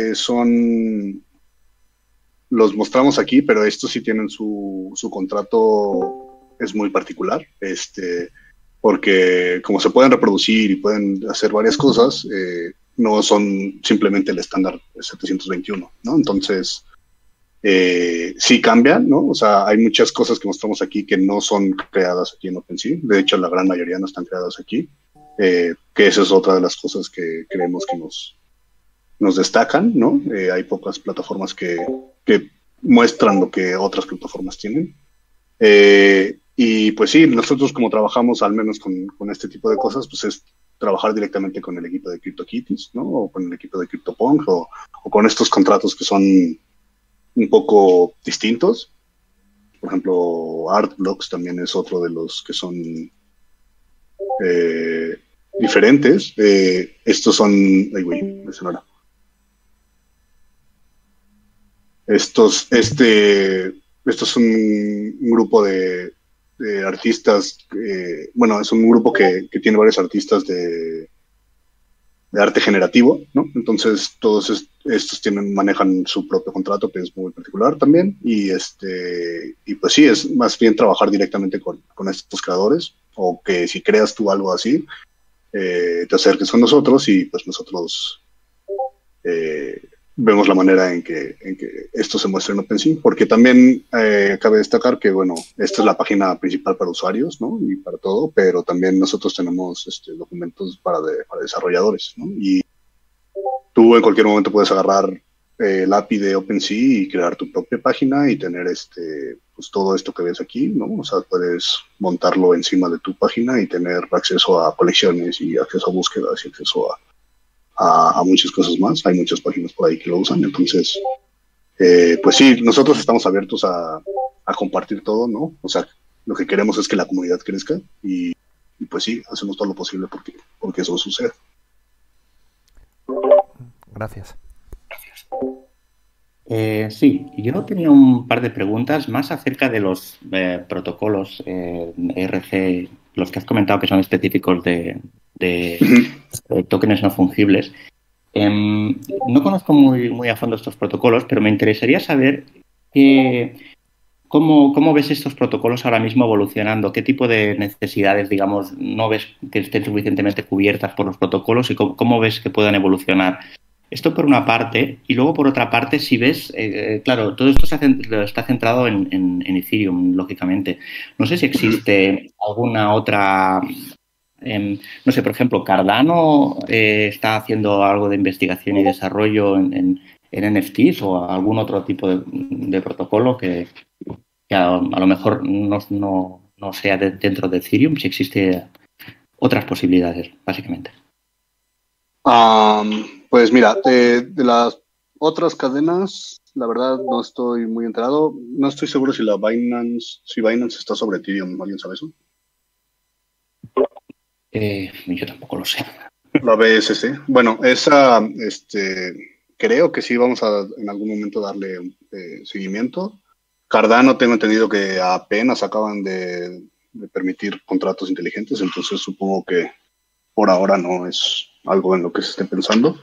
los mostramos aquí, pero estos sí tienen su contrato, es muy particular, porque como se pueden reproducir y pueden hacer varias cosas, no son simplemente el estándar 721, ¿no? Entonces, sí cambian, ¿no? O sea, hay muchas cosas que mostramos aquí que no son creadas aquí en OpenSea. De hecho, la gran mayoría no están creadas aquí. Que esa es otra de las cosas que creemos que nos destacan, ¿no? Hay pocas plataformas que muestran lo que otras plataformas tienen. Y pues sí, nosotros como trabajamos al menos con este tipo de cosas, pues es trabajar directamente con el equipo de CryptoKitties, ¿no? O con el equipo de CryptoPunk, o con estos contratos que son un poco distintos. Por ejemplo, Artblocks también es otro de los que son diferentes. Estos son... Ay, güey, me sonará. Estos son un grupo de artistas, bueno, es un grupo que tiene varios artistas de arte generativo, ¿no? Entonces, todos estos manejan su propio contrato, que es muy particular también, y pues sí, es más bien trabajar directamente con estos creadores, o que si creas tú algo así, te acerques con nosotros y pues nosotros vemos la manera en que esto se muestre en OpenSea, porque también cabe destacar que, bueno, esta es la página principal para usuarios, ¿no? Y para todo, pero también nosotros tenemos documentos para desarrolladores, ¿no? Y tú en cualquier momento puedes agarrar el API de OpenSea y crear tu propia página y tener pues todo esto que ves aquí, ¿no? O sea, puedes montarlo encima de tu página y tener acceso a colecciones y acceso a búsquedas y acceso a muchas cosas más. Hay muchas páginas por ahí que lo usan, entonces, pues sí, nosotros estamos abiertos a compartir todo, ¿no? O sea, lo que queremos es que la comunidad crezca y pues sí, hacemos todo lo posible porque eso suceda. Gracias. Sí, yo tenía un par de preguntas más acerca de los protocolos ERC, los que has comentado que son específicos de tokens no fungibles. No conozco muy a fondo estos protocolos, pero me interesaría saber cómo ves estos protocolos ahora mismo evolucionando, qué tipo de necesidades, digamos, no ves que estén suficientemente cubiertas por los protocolos y cómo ves que puedan evolucionar. Esto por una parte, y luego por otra parte, si ves, claro, todo esto está centrado en Ethereum, lógicamente. No sé si existe alguna otra, no sé, por ejemplo, Cardano está haciendo algo de investigación y desarrollo en NFTs o algún otro tipo de protocolo que a lo mejor no sea dentro de Ethereum, si existe otras posibilidades, básicamente. Pues mira, de las otras cadenas, la verdad no estoy muy enterado. No estoy seguro si Binance está sobre Ethereum. ¿Alguien sabe eso? Yo tampoco lo sé. La BSC. Bueno, esa, creo que sí vamos a en algún momento darle seguimiento. Cardano tengo entendido que apenas acaban de permitir contratos inteligentes, entonces supongo que por ahora no es algo en lo que se esté pensando.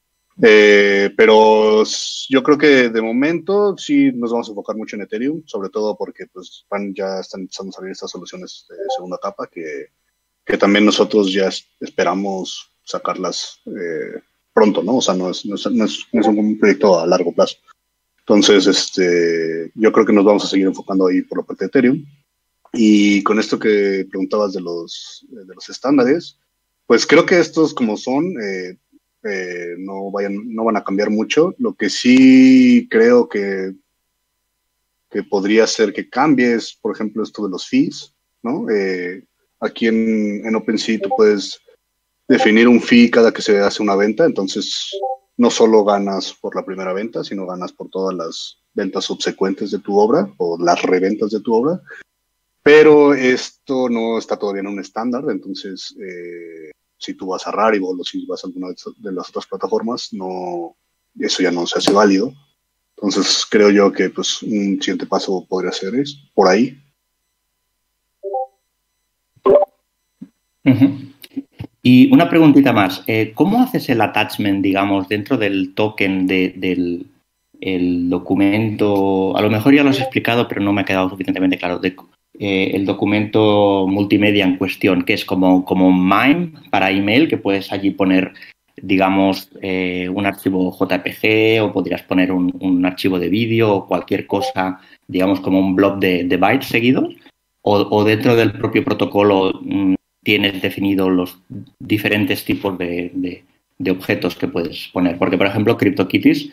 Pero yo creo que de momento sí nos vamos a enfocar mucho en Ethereum, sobre todo porque pues ya están empezando a salir estas soluciones de segunda capa que también nosotros ya esperamos sacarlas pronto, ¿no? O sea, no es un proyecto a largo plazo. Entonces, yo creo que nos vamos a seguir enfocando ahí por la parte de Ethereum. Y con esto que preguntabas de los estándares, pues creo que estos como son, no van a cambiar mucho. Lo que sí creo que podría ser que cambie es, por ejemplo, esto de los fees, ¿no? Aquí en OpenSea tú puedes definir un fee cada que se hace una venta, entonces no solo ganas por la primera venta, sino ganas por todas las ventas subsecuentes de tu obra o las reventas de tu obra. Pero esto no está todavía en un estándar, entonces si tú vas a Rarible o si vas a alguna de las otras plataformas, eso ya no se hace válido. Entonces creo yo que pues un siguiente paso podría ser por ahí. Y una preguntita más. ¿Cómo haces el attachment, digamos, dentro del token del el documento? A lo mejor ya lo has explicado, pero no me ha quedado suficientemente claro. El documento multimedia en cuestión, que es como un MIME para email, que puedes allí poner, digamos, un archivo JPG o podrías poner un archivo de vídeo o cualquier cosa, digamos, como un blob de bytes seguidos. O dentro del propio protocolo tienes definido los diferentes tipos de objetos que puedes poner. Porque, por ejemplo, CryptoKitties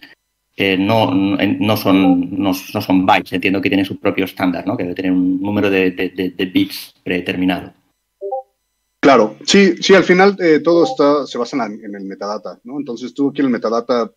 no son bytes. Entiendo que tiene su propio estándar, ¿no? Que debe tener un número de bits predeterminado. Claro, sí, al final todo se basa en el metadata, ¿no? Entonces tú aquí en el metadata,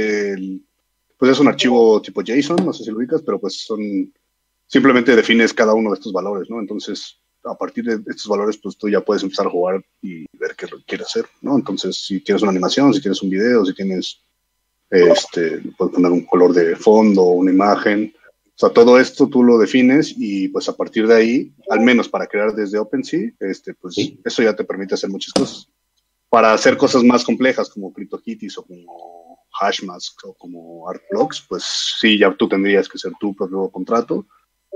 pues es un archivo tipo JSON, no sé si lo ubicas, pero pues simplemente defines cada uno de estos valores, ¿no? Entonces, a partir de estos valores, pues tú ya puedes empezar a jugar y ver qué quieres hacer, ¿no? Entonces, si tienes una animación, si tienes un video, si tienes, puedes poner un color de fondo, una imagen. O sea, todo esto tú lo defines y pues a partir de ahí, al menos para crear desde OpenSea, pues Sí. eso ya te permite hacer muchas cosas. Para hacer cosas más complejas como CryptoKitties o como Hashmask o como ArtBlocks, pues sí, ya tú tendrías que hacer tu propio contrato.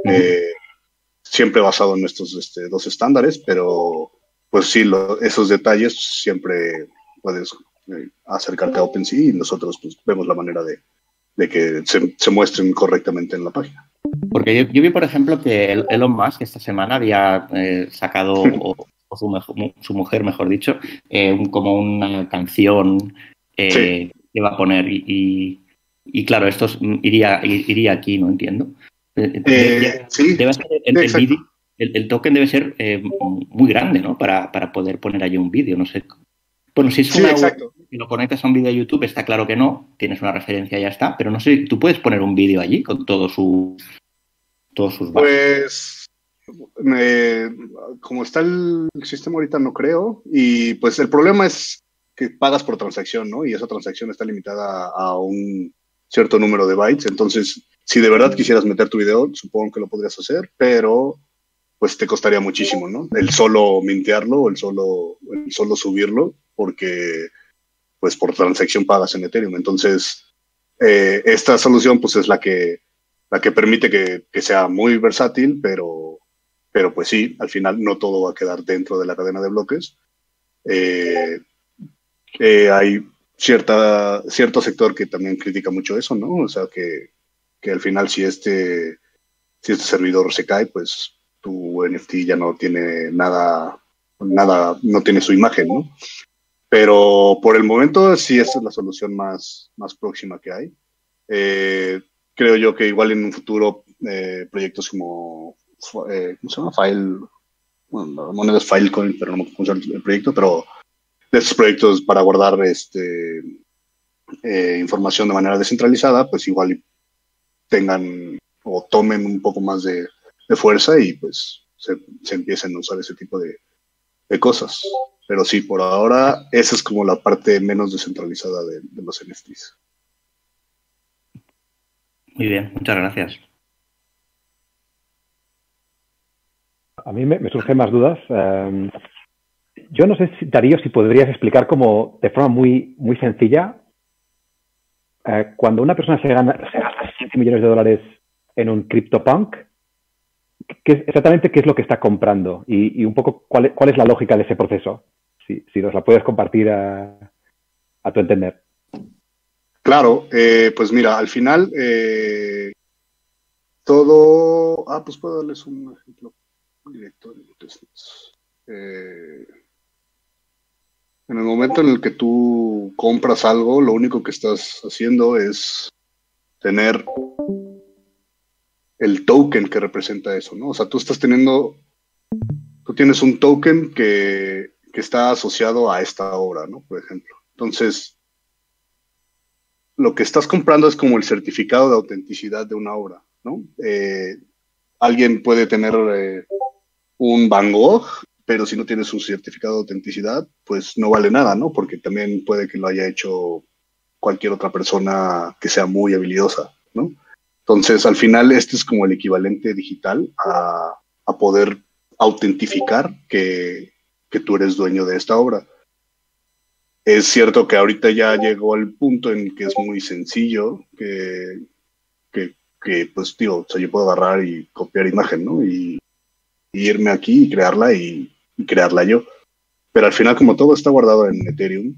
Siempre basado en estos dos estándares, pero pues sí, esos detalles siempre puedes acercarte a OpenSea y nosotros pues vemos la manera de que se muestren correctamente en la página. Porque yo vi, por ejemplo, que Elon Musk esta semana había sacado, o su mujer, mejor dicho, como una canción Sí. que va a poner y claro, esto iría aquí, no entiendo. Sí, Debe ser exacto. el token debe ser muy grande, ¿no? Para poder poner allí un vídeo, no sé. Bueno, si es Sí, exacto. si lo conectas a un vídeo de YouTube, está claro que no, tienes una referencia y ya está, pero no sé, tú puedes poner un vídeo allí con todos sus bytes. Pues como está el sistema ahorita no creo, y pues el problema es que pagas por transacción, ¿no? Y esa transacción está limitada a un cierto número de bytes, entonces si de verdad quisieras meter tu video, supongo que lo podrías hacer, pero pues te costaría muchísimo, ¿no? El solo mintearlo o el solo subirlo, porque pues por transacción pagas en Ethereum. Entonces, esta solución pues es la que permite que sea muy versátil, pero pues sí, al final no todo va a quedar dentro de la cadena de bloques. Hay cierto sector que también critica mucho eso, ¿no? O sea, que al final si este servidor se cae, pues tu NFT ya no tiene nada, no tiene su imagen, ¿no? Pero por el momento sí, esta es la solución más próxima que hay. Creo yo que igual en un futuro proyectos como, ¿cómo se llama? Bueno, la moneda es Filecoin, pero no me acuerdo el proyecto, pero de estos proyectos para guardar información de manera descentralizada, pues igual tengan o tomen un poco más de fuerza y pues se empiecen a usar ese tipo de cosas. Pero sí, por ahora, esa es como la parte menos descentralizada de los NFTs. Muy bien, muchas gracias. A mí me surgen más dudas. Yo no sé, Darío, si podrías explicar cómo, de forma muy, muy sencilla, cuando una persona se gasta 7 millones de dólares en un CryptoPunk, exactamente qué es lo que está comprando y un poco cuál es la lógica de ese proceso, si nos la puedes compartir a tu entender. Claro, pues mira, al final todo... pues puedo darles un ejemplo directo. En el momento en el que tú compras algo, lo único que estás haciendo es tener el token que representa eso, ¿no? O sea, tú tienes un token que está asociado a esta obra, ¿no? Por ejemplo. Entonces, lo que estás comprando es como el certificado de autenticidad de una obra, ¿no? Alguien puede tener un Van Gogh, pero si no tiene su certificado de autenticidad, pues no vale nada, ¿no? Porque también puede que lo haya hecho cualquier otra persona que sea muy habilidosa, ¿no? Entonces, al final, este es como el equivalente digital a poder autentificar que tú eres dueño de esta obra. Es cierto que ahorita ya llegó al punto en que es muy sencillo, pues, digo, o sea, yo puedo agarrar y copiar imagen, ¿no? Y irme aquí y crearla yo. Pero al final, como todo está guardado en Ethereum,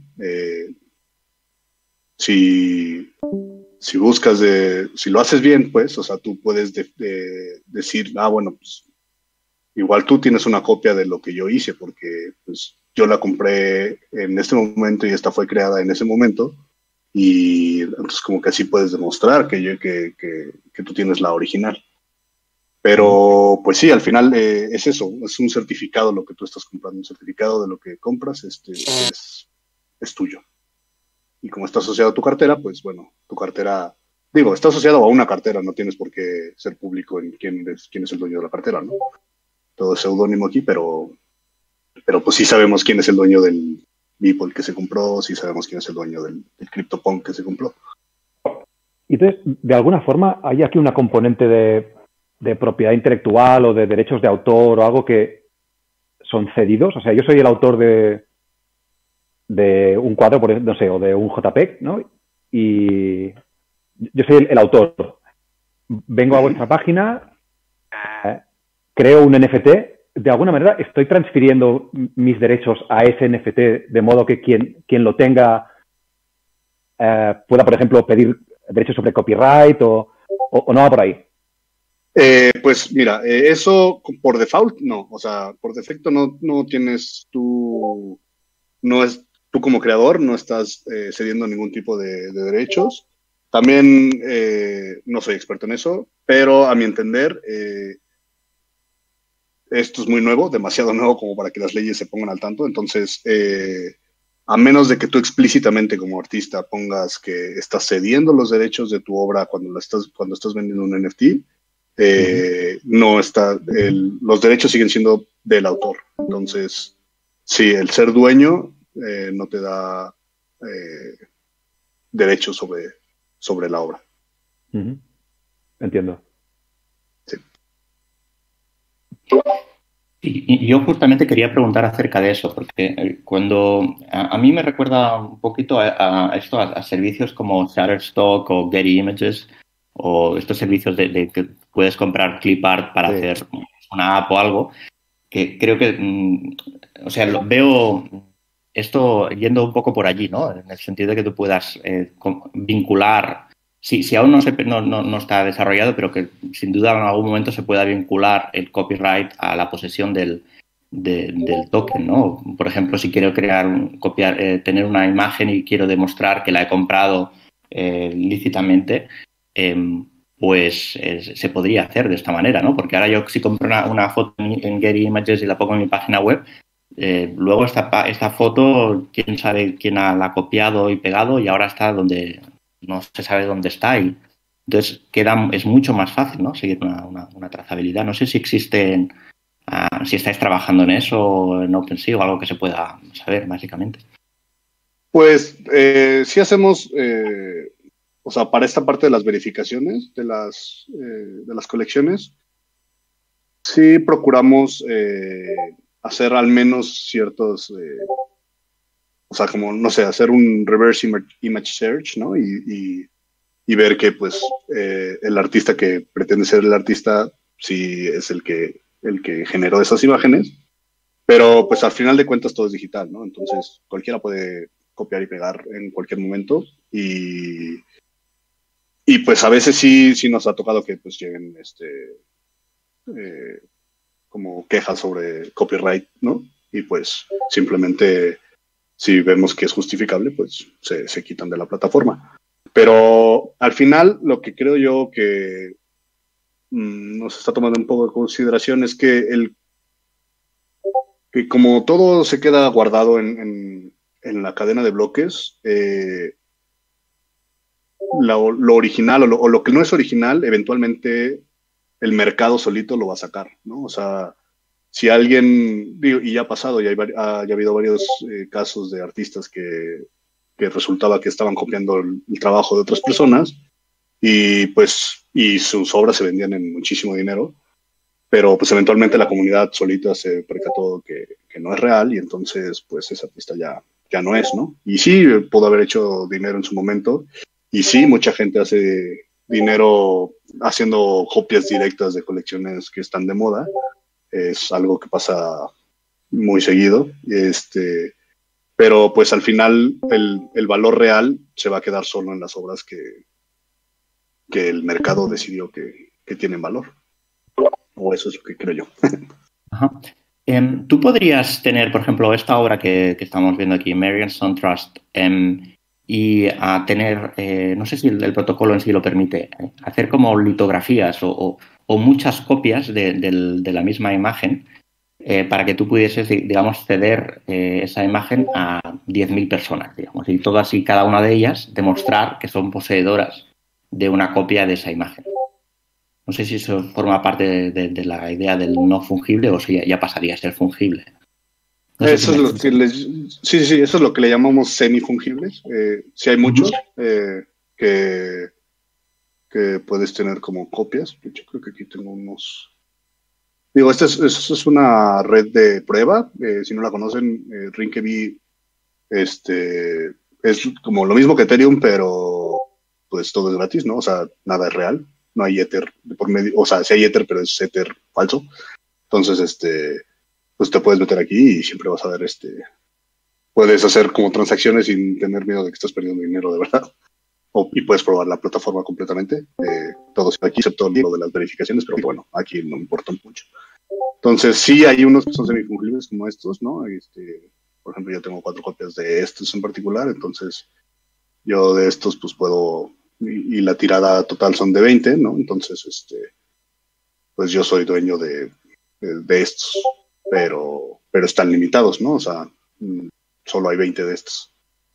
si buscas si lo haces bien, pues, o sea, tú puedes decir, bueno, pues, igual tú tienes una copia de lo que yo hice, porque, pues, yo la compré en este momento y esta fue creada en ese momento, y entonces como que así puedes demostrar que tú tienes la original. Pero, pues sí, al final es eso, es un certificado lo que tú estás comprando, un certificado de lo que compras es tuyo. Y como está asociado a tu cartera, pues bueno, tu cartera, digo, está asociado a una cartera, no tienes por qué ser público en quién es el dueño de la cartera, ¿no? Todo es seudónimo aquí, pero pues sí sabemos quién es el dueño del Beeple que se compró, sí sabemos quién es el dueño del CryptoPunk que se compró. Y entonces, de alguna forma, hay aquí una componente de propiedad intelectual o de derechos de autor o algo que son cedidos. O sea, yo soy el autor de un cuadro, no sé, o de un JPEG, ¿no? Y yo soy el autor. Vengo a vuestra página, creo un NFT, de alguna manera estoy transfiriendo mis derechos a ese NFT de modo que quien lo tenga pueda, por ejemplo, pedir derechos sobre copyright o no va por ahí. Pues mira, eso por default no, o sea, por defecto no tienes tú, no es tú como creador, no estás cediendo ningún tipo de derechos. También no soy experto en eso, pero a mi entender, esto es muy nuevo, demasiado nuevo como para que las leyes se pongan al tanto. Entonces, a menos de que tú explícitamente como artista pongas que estás cediendo los derechos de tu obra cuando estás vendiendo un NFT, no está, los derechos siguen siendo del autor. Entonces, sí, el ser dueño no te da derechos sobre la obra. Entiendo. Sí. Y yo justamente quería preguntar acerca de eso, porque cuando a mí me recuerda un poquito a servicios como Shutterstock o Getty Images, o estos servicios de que puedes comprar clip art para hacer una app o algo, que creo que, o sea, veo esto yendo un poco por allí, ¿no? En el sentido de que tú puedas vincular. Si aún no está desarrollado, pero que sin duda en algún momento se pueda vincular el copyright a la posesión del token, ¿no? Por ejemplo, si quiero tener una imagen y quiero demostrar que la he comprado lícitamente, pues se podría hacer de esta manera, ¿no? Porque ahora yo si compro una foto en Getty Images y la pongo en mi página web, luego esta foto, quién sabe quién la ha copiado y pegado y ahora está donde no se sabe dónde está y entonces es mucho más fácil, ¿no? Seguir una trazabilidad. No sé si existen, si estáis trabajando en eso, en OpenSea o algo que se pueda saber, básicamente. Pues sí hacemos, o sea, para esta parte de las verificaciones de las colecciones, sí procuramos hacer al menos ciertos, o sea, como, no sé, hacer un reverse image search, ¿no? Y ver que, pues, el artista que pretende ser el artista sí es el que generó esas imágenes, pero, pues, al final de cuentas todo es digital, ¿no? Entonces, cualquiera puede copiar y pegar en cualquier momento y pues, a veces sí nos ha tocado que, pues, lleguen, como quejas sobre copyright, ¿no? Y, pues, simplemente si vemos que es justificable, pues se quitan de la plataforma. Pero al final, lo que creo yo que nos está tomando un poco de consideración es que como todo se queda guardado en la cadena de bloques, lo original o lo que no es original, eventualmente el mercado solito lo va a sacar, ¿no? O sea, si alguien, y ya ha pasado, ya ha habido varios casos de artistas que resultaba que estaban copiando el trabajo de otras personas y pues sus obras se vendían en muchísimo dinero, pero pues eventualmente la comunidad solita se percató que no es real y entonces pues ese artista ya ya no es, ¿no? Y sí, pudo haber hecho dinero en su momento, y sí, mucha gente hace dinero haciendo copias directas de colecciones que están de moda. Es algo que pasa muy seguido. Pero pues al final el valor real se va a quedar solo en las obras que el mercado decidió que tienen valor. O eso es lo que creo yo. Ajá. Tú podrías tener, por ejemplo, esta obra que estamos viendo aquí, Marian Trust, y a tener, no sé si el protocolo en sí lo permite, hacer como litografías o muchas copias de la misma imagen para que tú pudieses, digamos, ceder esa imagen a 10.000 personas, digamos, y todas y cada una de ellas demostrar que son poseedoras de una copia de esa imagen. No sé si eso forma parte de la idea del no fungible o si ya pasaría a ser fungible. No sé Eso es lo que sí, eso es lo que le llamamos semifungibles. Sí hay muchos que puedes tener como copias. De hecho, creo que aquí tengo unos. Digo, esta es una red de prueba. Si no la conocen, Rinkeby es como lo mismo que Ethereum, pero pues todo es gratis, ¿no? O sea, nada es real. No hay Ether por medio. O sea, sí hay Ether, pero es Ether falso. Entonces, pues te puedes meter aquí y siempre vas a ver puedes hacer como transacciones sin tener miedo de que estás perdiendo dinero de verdad. Y puedes probar la plataforma completamente. Todos aquí, excepto lo de las verificaciones, pero bueno, aquí no me importa mucho. Entonces, sí hay unos que son semifungibles como estos, ¿no? Por ejemplo, yo tengo 4 copias de estos en particular, entonces yo de estos pues puedo, y la tirada total son de 20, ¿no? Entonces, pues yo soy dueño de estos, pero están limitados, ¿no? O sea, solo hay 20 de estos.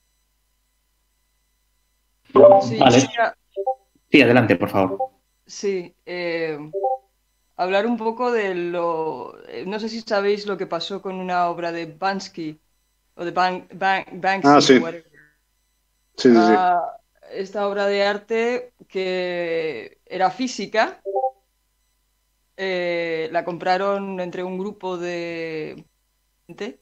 Sí, Vale. mira, Sí, adelante, por favor. sí, hablar un poco de lo... no sé si sabéis lo que pasó con una obra de Banksy o de Banksy Sí. o whatever. Sí. Esta obra de arte que era física, la compraron entre un grupo de gente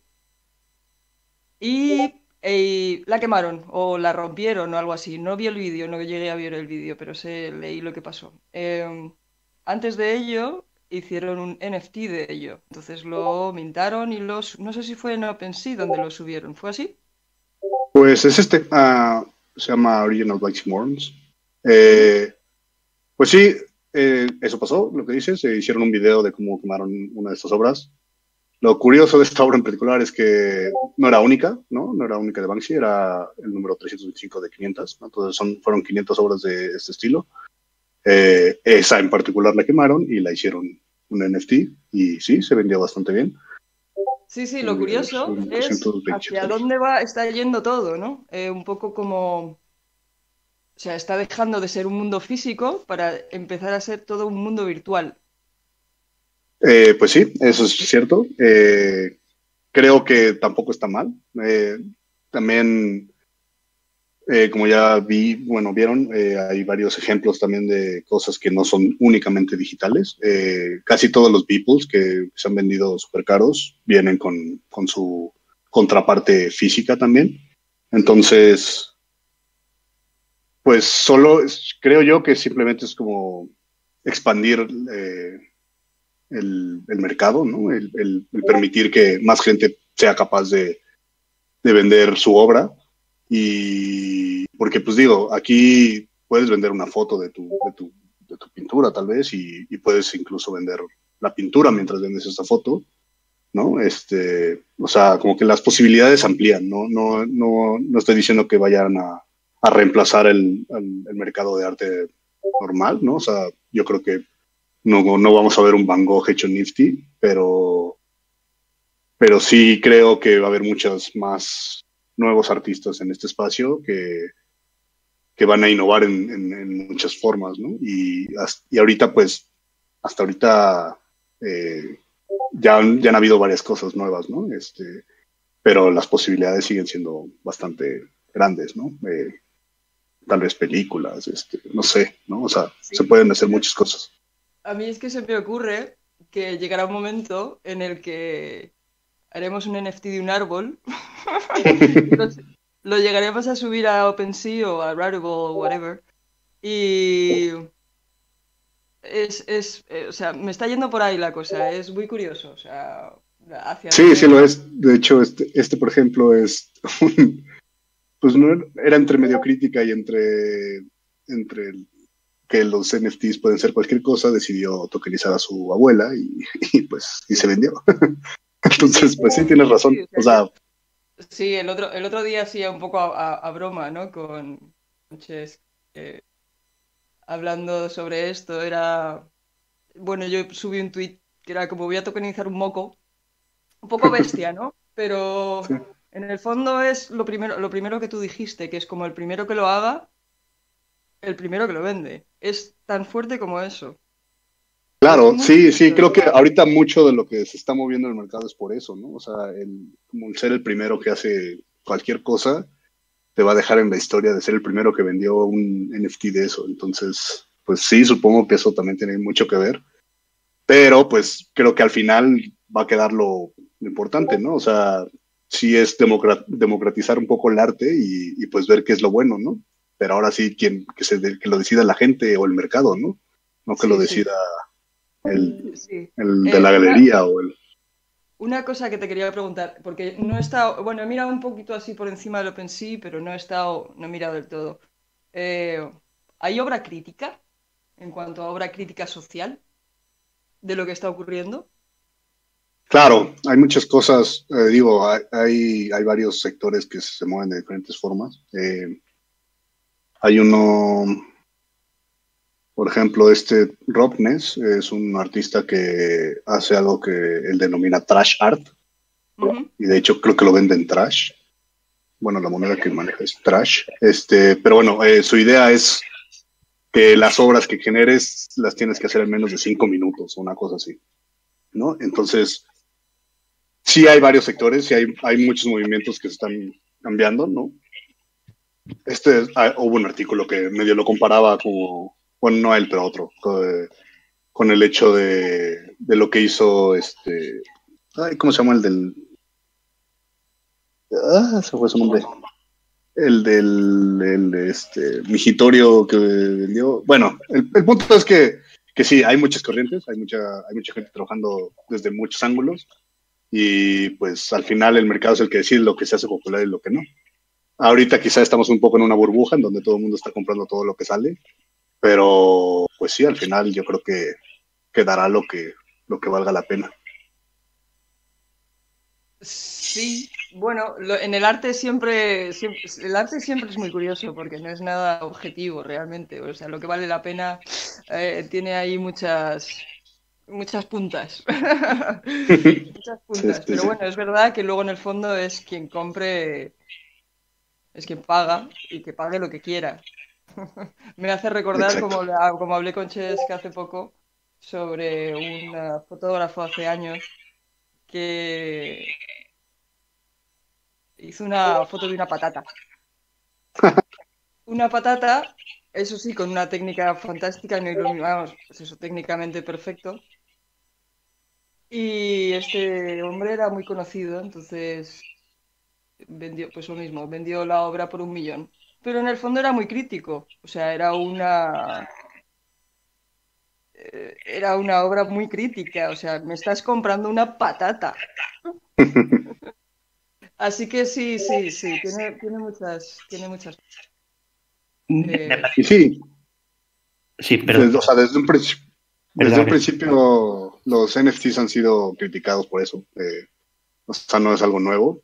y la quemaron o la rompieron o algo así. No vi el vídeo, no llegué a ver el vídeo, pero leí lo que pasó. Antes de ello, hicieron un NFT de ello. Entonces lo mintaron y no sé si fue en OpenSea donde lo subieron. ¿Fue así? Pues es se llama Original Black Morons. Pues sí, eso pasó, lo que dices. Hicieron un video de cómo quemaron una de estas obras. Lo curioso de esta obra en particular es que no era única, ¿no? No era única de Banksy, era el número 325 de 500, ¿no? Entonces fueron 500 obras de este estilo. Esa en particular la quemaron y la hicieron un NFT y sí, se vendió bastante bien. Sí, lo curioso es hacia dónde está yendo todo, ¿no? Un poco como... O sea, está dejando de ser un mundo físico para empezar a ser todo un mundo virtual. Pues sí, eso es cierto. Creo que tampoco está mal. También, como ya vieron, hay varios ejemplos también de cosas que no son únicamente digitales. Casi todos los Beeples que se han vendido súper caros vienen con su contraparte física también. Entonces, pues creo yo que simplemente es como expandir el mercado, ¿no? El permitir que más gente sea capaz de vender su obra. Y porque, pues digo, aquí puedes vender una foto de tu pintura, tal vez, y puedes incluso vender la pintura mientras vendes esta foto, ¿no? O sea, como que las posibilidades se amplían, ¿no? No estoy diciendo que vayan a reemplazar el mercado de arte normal, ¿no? O sea, yo creo que no vamos a ver un Van Gogh hecho Nifty, pero sí creo que va a haber muchos más nuevos artistas en este espacio que van a innovar en muchas formas, ¿no? Y ahorita, pues, hasta ahorita ya han habido varias cosas nuevas, ¿no? Pero las posibilidades siguen siendo bastante grandes, ¿no? Tal vez películas, no sé, ¿no? O sea, sí, se pueden hacer muchas cosas. A mí es que se me ocurre que llegará un momento en el que haremos un NFT de un árbol. Entonces, lo llegaremos a subir a OpenSea o a Rarible o whatever. Y o sea, me está yendo por ahí la cosa, es muy curioso, o sea, hacia Sí, sí dónde... lo es. De hecho, por ejemplo, es pues no era entre medio crítica y entre que los NFTs pueden ser cualquier cosa, decidió tokenizar a su abuela y se vendió. Entonces, pues sí, tienes razón. Sí, O sea, sí, el otro día sí, un poco a broma, ¿no? Con Ches, hablando sobre esto, era... Bueno, yo subí un tweet que era como voy a tokenizar un moco, un poco bestia, ¿no? Pero sí. en el fondo es lo primero que tú dijiste, que es como el primero que lo haga, el primero que lo vende. Es tan fuerte como eso. Es Claro, muy sí, sí, fuerte. creo que ahorita mucho de lo que se está moviendo en el mercado es por eso, ¿no? O sea, como el ser el primero que hace cualquier cosa te va a dejar en la historia de ser el primero que vendió un NFT de eso. Entonces, pues sí, supongo que eso también tiene mucho que ver, pero pues creo que al final va a quedar lo importante, ¿no? O sea, sí es democratizar un poco el arte y pues ver qué es lo bueno, ¿no? Pero ahora sí, que lo decida la gente o el mercado, ¿no? No que lo Sí, sí, decida el, sí. el de la galería o el... Una cosa que te quería preguntar, porque no he estado, bueno, he mirado un poquito así por encima del OpenSea, pero no he mirado del todo. Eh, ¿Hay obra crítica en cuanto a obra crítica social de lo que está ocurriendo? Claro, hay muchas cosas, digo, hay varios sectores que se mueven de diferentes formas. Hay uno, por ejemplo, Rob Ness es un artista que hace algo que él denomina trash art, Ujú. y de hecho creo que lo venden trash. Bueno, la moneda que maneja es trash. Pero bueno, su idea es que las obras que generes las tienes que hacer en menos de 5 minutos, una cosa así, ¿no? Entonces, sí hay varios sectores, sí hay muchos movimientos que se están cambiando, ¿no? Hubo un artículo que medio lo comparaba como, bueno, no a él, pero a otro, con el hecho de lo que hizo ay, ¿cómo se llama se fue su nombre. Migitorio que vendió. Bueno, el punto es que sí, hay muchas corrientes, hay mucha gente trabajando desde muchos ángulos y pues al final el mercado es el que decide lo que se hace popular y lo que no. Ahorita quizá estamos un poco en una burbuja en donde todo el mundo está comprando todo lo que sale, pero pues sí, al final yo creo que dará lo que valga la pena. Sí, bueno, en el arte el arte siempre es muy curioso porque no es nada objetivo realmente. O sea, lo que vale la pena tiene ahí muchas puntas. Muchas Sí, puntas. sí, Pero sí. bueno, es verdad que luego en el fondo es quien compre, es quien paga y que pague lo que quiera. Me hace recordar Exacto. como hablé con Chesca hace poco sobre un fotógrafo hace años que hizo una foto de una patata. Una patata, eso sí, con una técnica fantástica, no vamos, pues eso, técnicamente perfecto. Y este hombre era muy conocido, entonces vendió, pues lo mismo, vendió la obra por 1 millón. Pero en el fondo era muy crítico, o sea, era una obra muy crítica, o sea, me estás comprando una patata. Así que sí, sí, sí, tiene muchas. Me eh, Y parece- sí, Sí, o sea, desde perdona un que... principio los NFTs han sido criticados por eso. O sea, no es algo nuevo,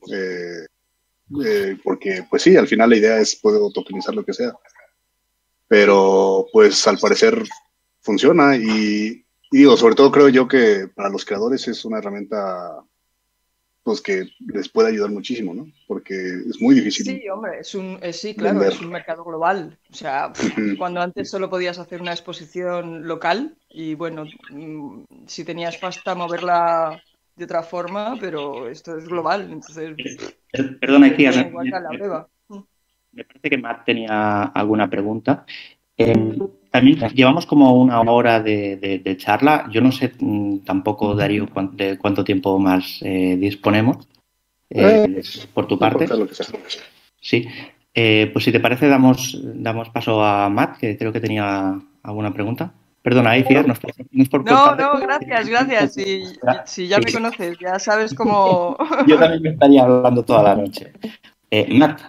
porque pues sí, al final la idea es poder tokenizar lo que sea, sí. pero pues al parecer funciona y digo, sobre todo creo yo que para los creadores es una herramienta pues que les puede ayudar muchísimo, ¿no? Porque es muy difícil Sí, hombre, sí, claro, vender. es un mercado global. O sea, Ujú. cuando antes solo podías hacer una exposición local y bueno, si tenías pasta, moverla de otra forma, pero esto es global, entonces Perdona, Kia, funciona igual que a la breva. me parece que Matt tenía alguna pregunta. también llevamos como una hora de charla. Yo no sé tampoco, Darío, de cuánto tiempo más disponemos por tu No parte. importa lo que sea. Sí. Pues si te parece, damos paso a Matt, que creo que tenía alguna pregunta. Perdona, Iciar, no es por No, cortarte. gracias. Si ya me conoces, ya sabes cómo... Yo también me estaría hablando toda la noche. Matt,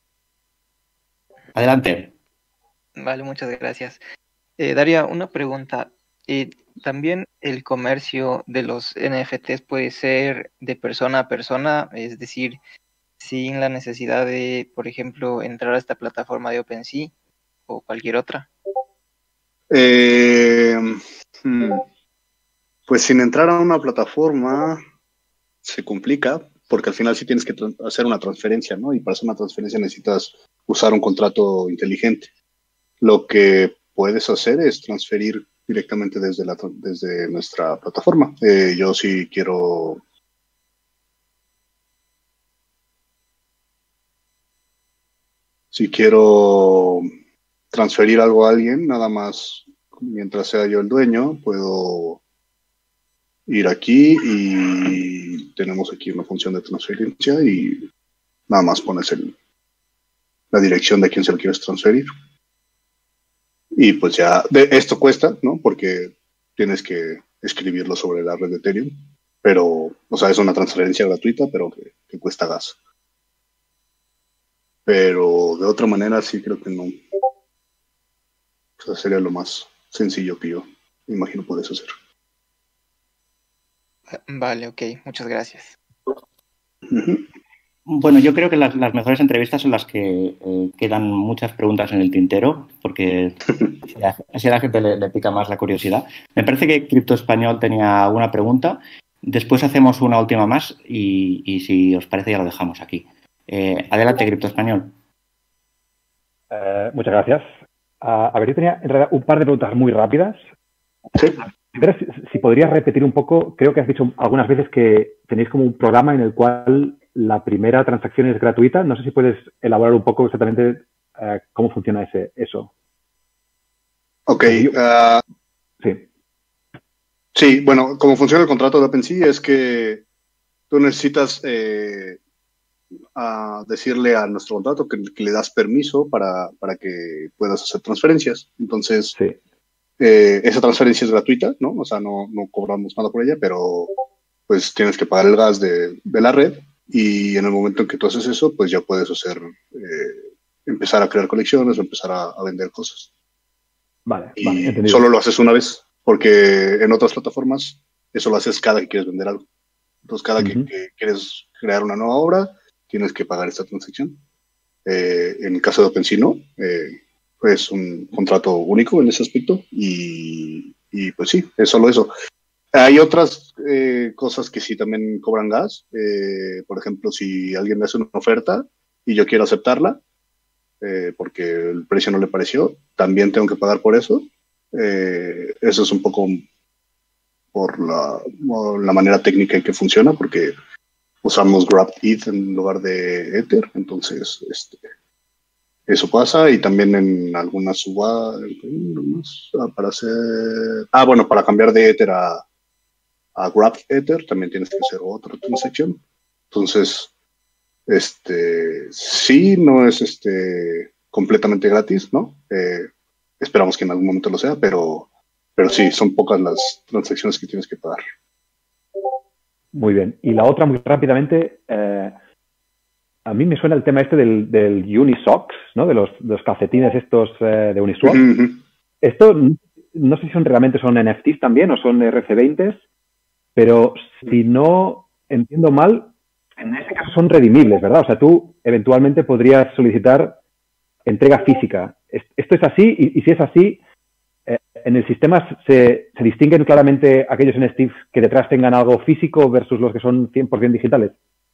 adelante. Vale, muchas gracias. Daría una pregunta. ¿También el comercio de los NFTs puede ser de persona a persona? Es decir, sin la necesidad de, por ejemplo, entrar a esta plataforma de OpenSea o cualquier otra. Eh, Pues sin entrar a una plataforma se complica, porque al final sí tienes que hacer una transferencia, ¿no? Y para hacer una transferencia necesitas usar un contrato inteligente. Lo que puedes hacer es transferir directamente desde nuestra plataforma. Yo sí quiero... Si quiero transferir algo a alguien, nada más, mientras sea yo el dueño, puedo ir aquí y tenemos aquí una función de transferencia y nada más pones la dirección de quién se lo quieres transferir. Y pues ya, esto cuesta, ¿no? Porque tienes que escribirlo sobre la red de Ethereum, pero, o sea, es una transferencia gratuita, pero que cuesta gas. Pero de otra manera sí creo que no. O sea, sería lo más sencillo que yo imagino puedes hacer. Vale, ok, muchas gracias. Bueno, yo creo que las mejores entrevistas son las que quedan muchas preguntas en el tintero, porque así a la gente le pica más la curiosidad. Me parece que Cripto Español tenía alguna pregunta. Después hacemos una última más y si os parece ya lo dejamos aquí. Adelante, Cripto Español. Muchas gracias. A ver, yo tenía en realidad un par de preguntas muy rápidas. Sí. Primero, si podrías repetir un poco, creo que has dicho algunas veces que tenéis como un programa en el cual la primera transacción es gratuita. No sé si puedes elaborar un poco exactamente cómo funciona eso. Ok. Sí. Sí, bueno, como funciona el contrato de OpenSea es que tú necesitas decirle a nuestro contrato que le das permiso para que puedas hacer transferencias. Entonces, Sí. Esa transferencia es gratuita, ¿no? O sea, no cobramos nada por ella, pero pues tienes que pagar el gas de la red y en el momento en que tú haces eso, pues ya puedes empezar a crear colecciones o empezar a vender cosas. Vale, Y entendido. solo lo haces una vez, porque en otras plataformas eso lo haces cada que quieres vender algo. Entonces, cada que quieres crear una nueva obra, tienes que pagar esta transacción. En el caso de OpenSea, no. Es un contrato único en ese aspecto y pues sí, es solo eso. Hay otras cosas que sí también cobran gas. Por ejemplo, si alguien me hace una oferta y yo quiero aceptarla porque el precio no le pareció, también tengo que pagar por eso. Eso es un poco por la manera técnica en que funciona, porque usamos Wrapped ETH en lugar de Ether, entonces eso pasa. Y también en algunas para cambiar de Ether a Wrapped Ether también tienes que hacer otra transacción. Entonces, sí, no es completamente gratis, ¿no? Esperamos que en algún momento lo sea, pero sí, son pocas las transacciones que tienes que pagar. Muy bien. Y la otra, muy rápidamente, a mí me suena el tema del Unisocks, ¿no? De los calcetines estos de Uniswap. Esto, no sé si realmente son NFTs también o son RC20s, pero si no entiendo mal, en ese caso son redimibles, ¿verdad? O sea, tú eventualmente podrías solicitar entrega física. ¿Esto es así? Y si es así, ¿en el sistema se distinguen claramente aquellos NFTs que detrás tengan algo físico versus los que son 100% digitales?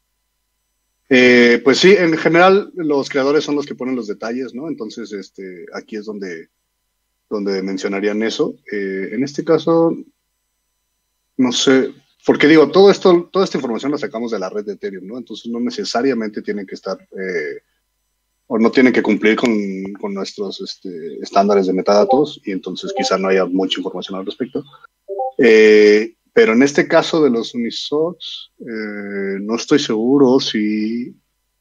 Pues sí, en general los creadores son los que ponen los detalles, ¿no? Entonces, aquí es donde mencionarían eso. En este caso, no sé, porque digo, toda esta información la sacamos de la red de Ethereum, ¿no? Entonces no necesariamente tienen que estar o no tienen que cumplir con nuestros estándares de metadatos, y entonces quizá no haya mucha información al respecto. Pero en este caso de los Unisocks, no estoy seguro si...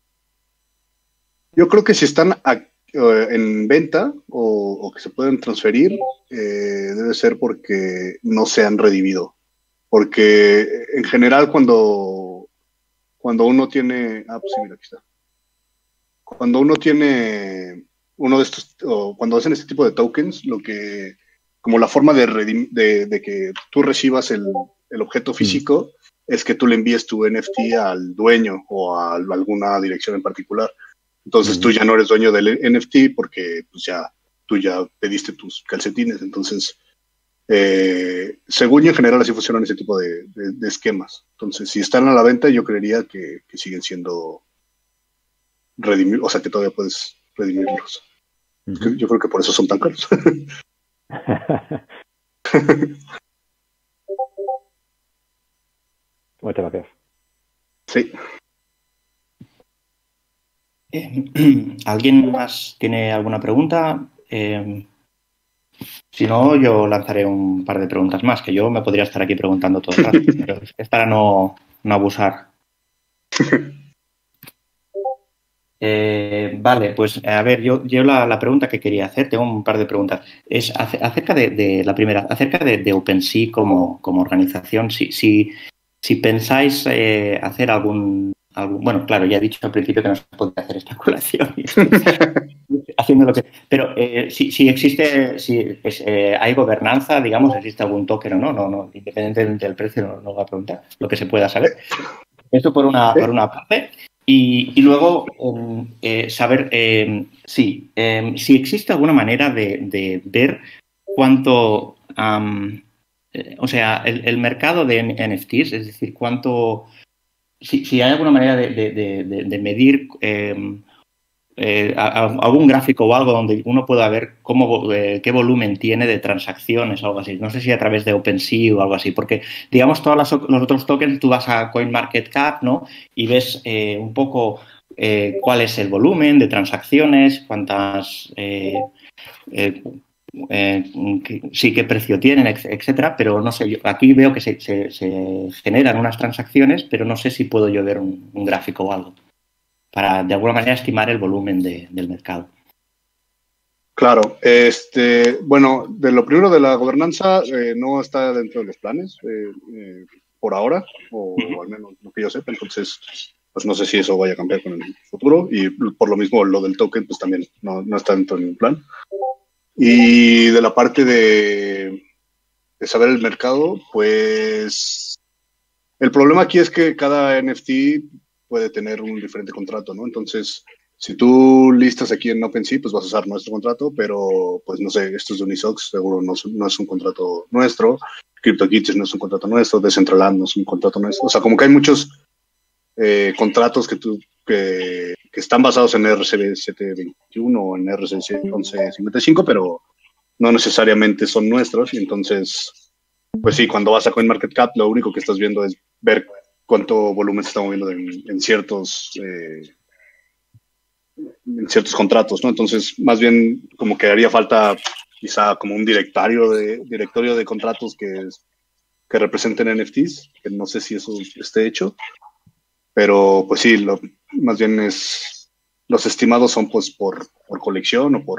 Yo creo que si están en venta o que se pueden transferir, debe ser porque no se han redimido. Porque en general cuando uno tiene... Ah, pues sí, mira, aquí está. Cuando uno tiene uno de estos, o cuando hacen este tipo de tokens, como la forma de que tú recibas el objeto físico es que tú le envíes tu NFT al dueño o a alguna dirección en particular. Entonces tú ya no eres dueño del NFT porque pues tú ya pediste tus calcetines. Entonces, según yo, en general así funcionan ese tipo de esquemas. Entonces, si están a la venta, yo creería que siguen siendo redimibles, o sea que todavía puedes redimirlos. Yo creo que por eso son tan caros. Muchas gracias. Sí. ¿Alguien más tiene alguna pregunta? Si no, yo lanzaré un par de preguntas más, que yo me podría estar aquí preguntando todo el rato, pero es para no abusar. Vale, pues a ver, yo la pregunta que quería hacer, tengo un par de preguntas, es acerca de la primera, acerca de OpenSea como organización, si pensáis hacer algún, bueno, claro, ya he dicho al principio que no se puede hacer especulación, haciendo lo que, pero si existe, hay gobernanza, digamos, existe algún token o no, independientemente del precio, no voy a preguntar, lo que se pueda saber. Esto por una parte. Y luego saber si existe alguna manera de ver cuánto, o sea, el mercado de NFTs, es decir, cuánto, si hay alguna manera de medir algún gráfico o algo donde uno pueda ver qué volumen tiene de transacciones o algo así. No sé si a través de OpenSea o algo así, porque, digamos, todos los otros tokens, tú vas a CoinMarketCap, ¿no? Y ves un poco cuál es el volumen de transacciones, cuántas... sí, qué precio tienen, etcétera, pero no sé, aquí veo que se generan unas transacciones, pero no sé si puedo yo ver un gráfico o algo para de alguna manera estimar el volumen del mercado. Claro, bueno, de lo primero de la gobernanza no está dentro de los planes por ahora, o al menos lo que yo sepa, entonces pues no sé si eso vaya a cambiar con el futuro, y por lo mismo lo del token pues también no está dentro de ningún plan. Y de la parte de saber el mercado, pues el problema aquí es que cada NFT puede tener un diferente contrato, ¿no? Entonces, si tú listas aquí en OpenSea, pues vas a usar nuestro contrato, pero pues no sé, estos de Unisocks seguro no es un contrato nuestro, CryptoKitties no es un contrato nuestro, Decentraland no es un contrato nuestro, o sea, como que hay muchos contratos que están basados en RC 721 o en RC 1155, pero no necesariamente son nuestros, y entonces, pues sí, cuando vas a CoinMarketCap, lo único que estás viendo es ver cuánto volumen se está moviendo en ciertos contratos, ¿no? Entonces, más bien como que haría falta quizá como un directorio de contratos que representen NFTs, que no sé si eso esté hecho, pero pues sí, más bien los estimados son pues por colección o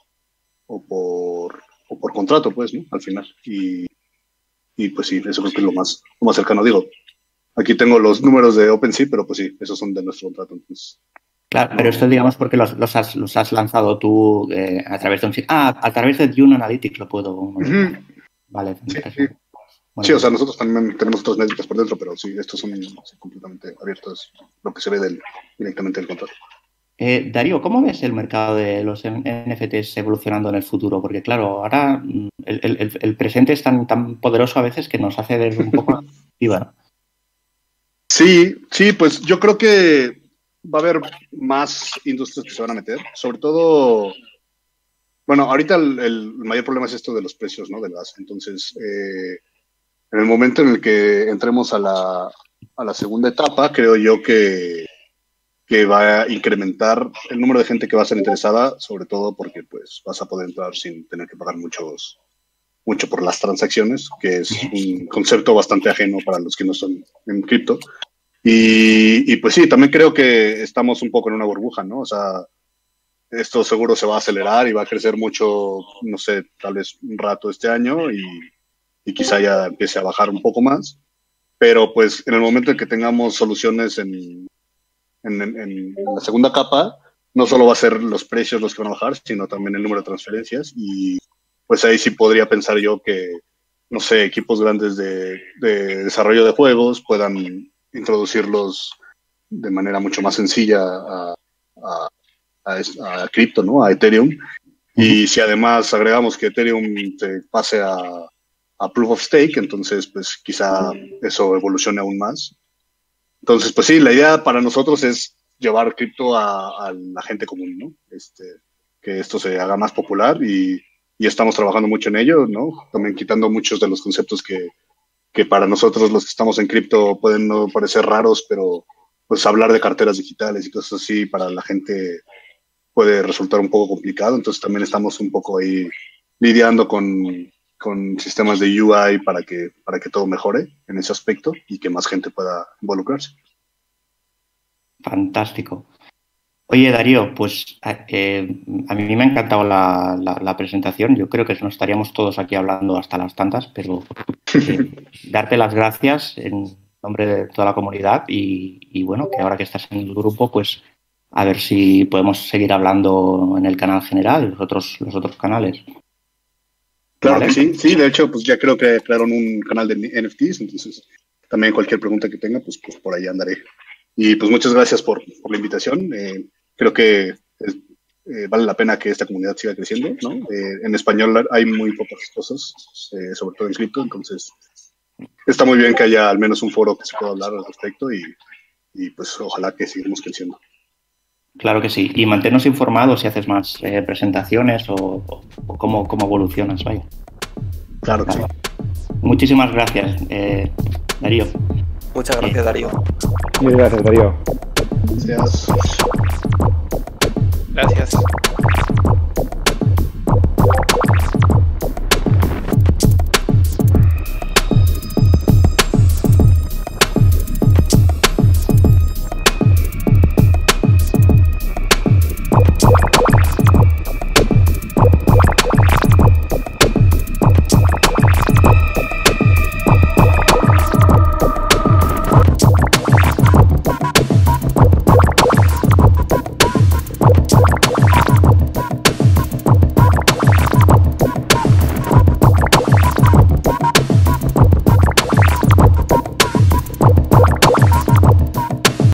por contrato, pues, ¿no? Al final. Y pues sí, eso creo que es lo más cercano. Digo, aquí tengo los números de OpenSea, pero pues sí, esos son de nuestro contrato. Entonces, claro, pero esto digamos porque los has lanzado tú a través de un... a través de Dune Analytics lo puedo... Vale. Sí, bueno, sí, o sea, nosotros también tenemos otras métricas por dentro, pero sí, estos son completamente abiertos, lo que se ve directamente del contrato. Darío, ¿cómo ves el mercado de los NFTs evolucionando en el futuro? Porque claro, ahora el presente es tan poderoso a veces que nos hace ver un poco la perspectiva, ¿no? Sí, pues yo creo que va a haber más industrias que se van a meter, sobre todo, bueno, ahorita el mayor problema es esto de los precios, ¿no? Del gas. Entonces, en el momento en el que entremos a la segunda etapa, creo yo que que va a incrementar el número de gente que va a ser interesada, sobre todo porque pues vas a poder entrar sin tener que pagar mucho por las transacciones, que es un concepto bastante ajeno para los que no son en cripto. Y pues sí, también creo que estamos un poco en una burbuja, ¿no? O sea, esto seguro se va a acelerar y va a crecer mucho, no sé, tal vez un rato este año y quizá ya empiece a bajar un poco más. Pero pues en el momento en que tengamos soluciones en la segunda capa, no solo va a ser los precios los que van a bajar, sino también el número de transferencias. Y pues ahí sí podría pensar yo que, no sé, equipos grandes de desarrollo de juegos puedan introducirlos de manera mucho más sencilla a cripto, ¿no? A Ethereum. Y si además agregamos que Ethereum te pase a Proof of Stake, entonces pues quizá eso evolucione aún más. Entonces, pues sí, la idea para nosotros es llevar cripto a la gente común, ¿no? Que esto se haga más popular y estamos trabajando mucho en ello, ¿no? También quitando muchos de los conceptos que para nosotros los que estamos en cripto pueden no parecer raros, pero pues hablar de carteras digitales y cosas así para la gente puede resultar un poco complicado. Entonces también estamos un poco ahí lidiando con sistemas de UI para que todo mejore en ese aspecto y que más gente pueda involucrarse. Fantástico. Oye, Darío, pues a mí me ha encantado la presentación. Yo creo que nos estaríamos todos aquí hablando hasta las tantas, pero darte las gracias en nombre de toda la comunidad y bueno, que ahora que estás en el grupo, pues a ver si podemos seguir hablando en el canal general, los otros canales. Claro ¿Vale? que sí, de hecho, pues ya creo que crearon un canal de NFTs, entonces también cualquier pregunta que tenga, pues por ahí andaré. Y pues muchas gracias por la invitación. Creo que vale la pena que esta comunidad siga creciendo, ¿no? En español hay muy pocas cosas, sobre todo en cripto, entonces está muy bien que haya al menos un foro que se pueda hablar al respecto y pues ojalá que sigamos creciendo. Claro que sí. Y manténnos informados si haces más presentaciones o cómo evolucionas, vaya. Claro que sí. Muchísimas gracias, Darío. Muchas gracias, Darío. Muchas gracias, Darío. Gracias. Gracias.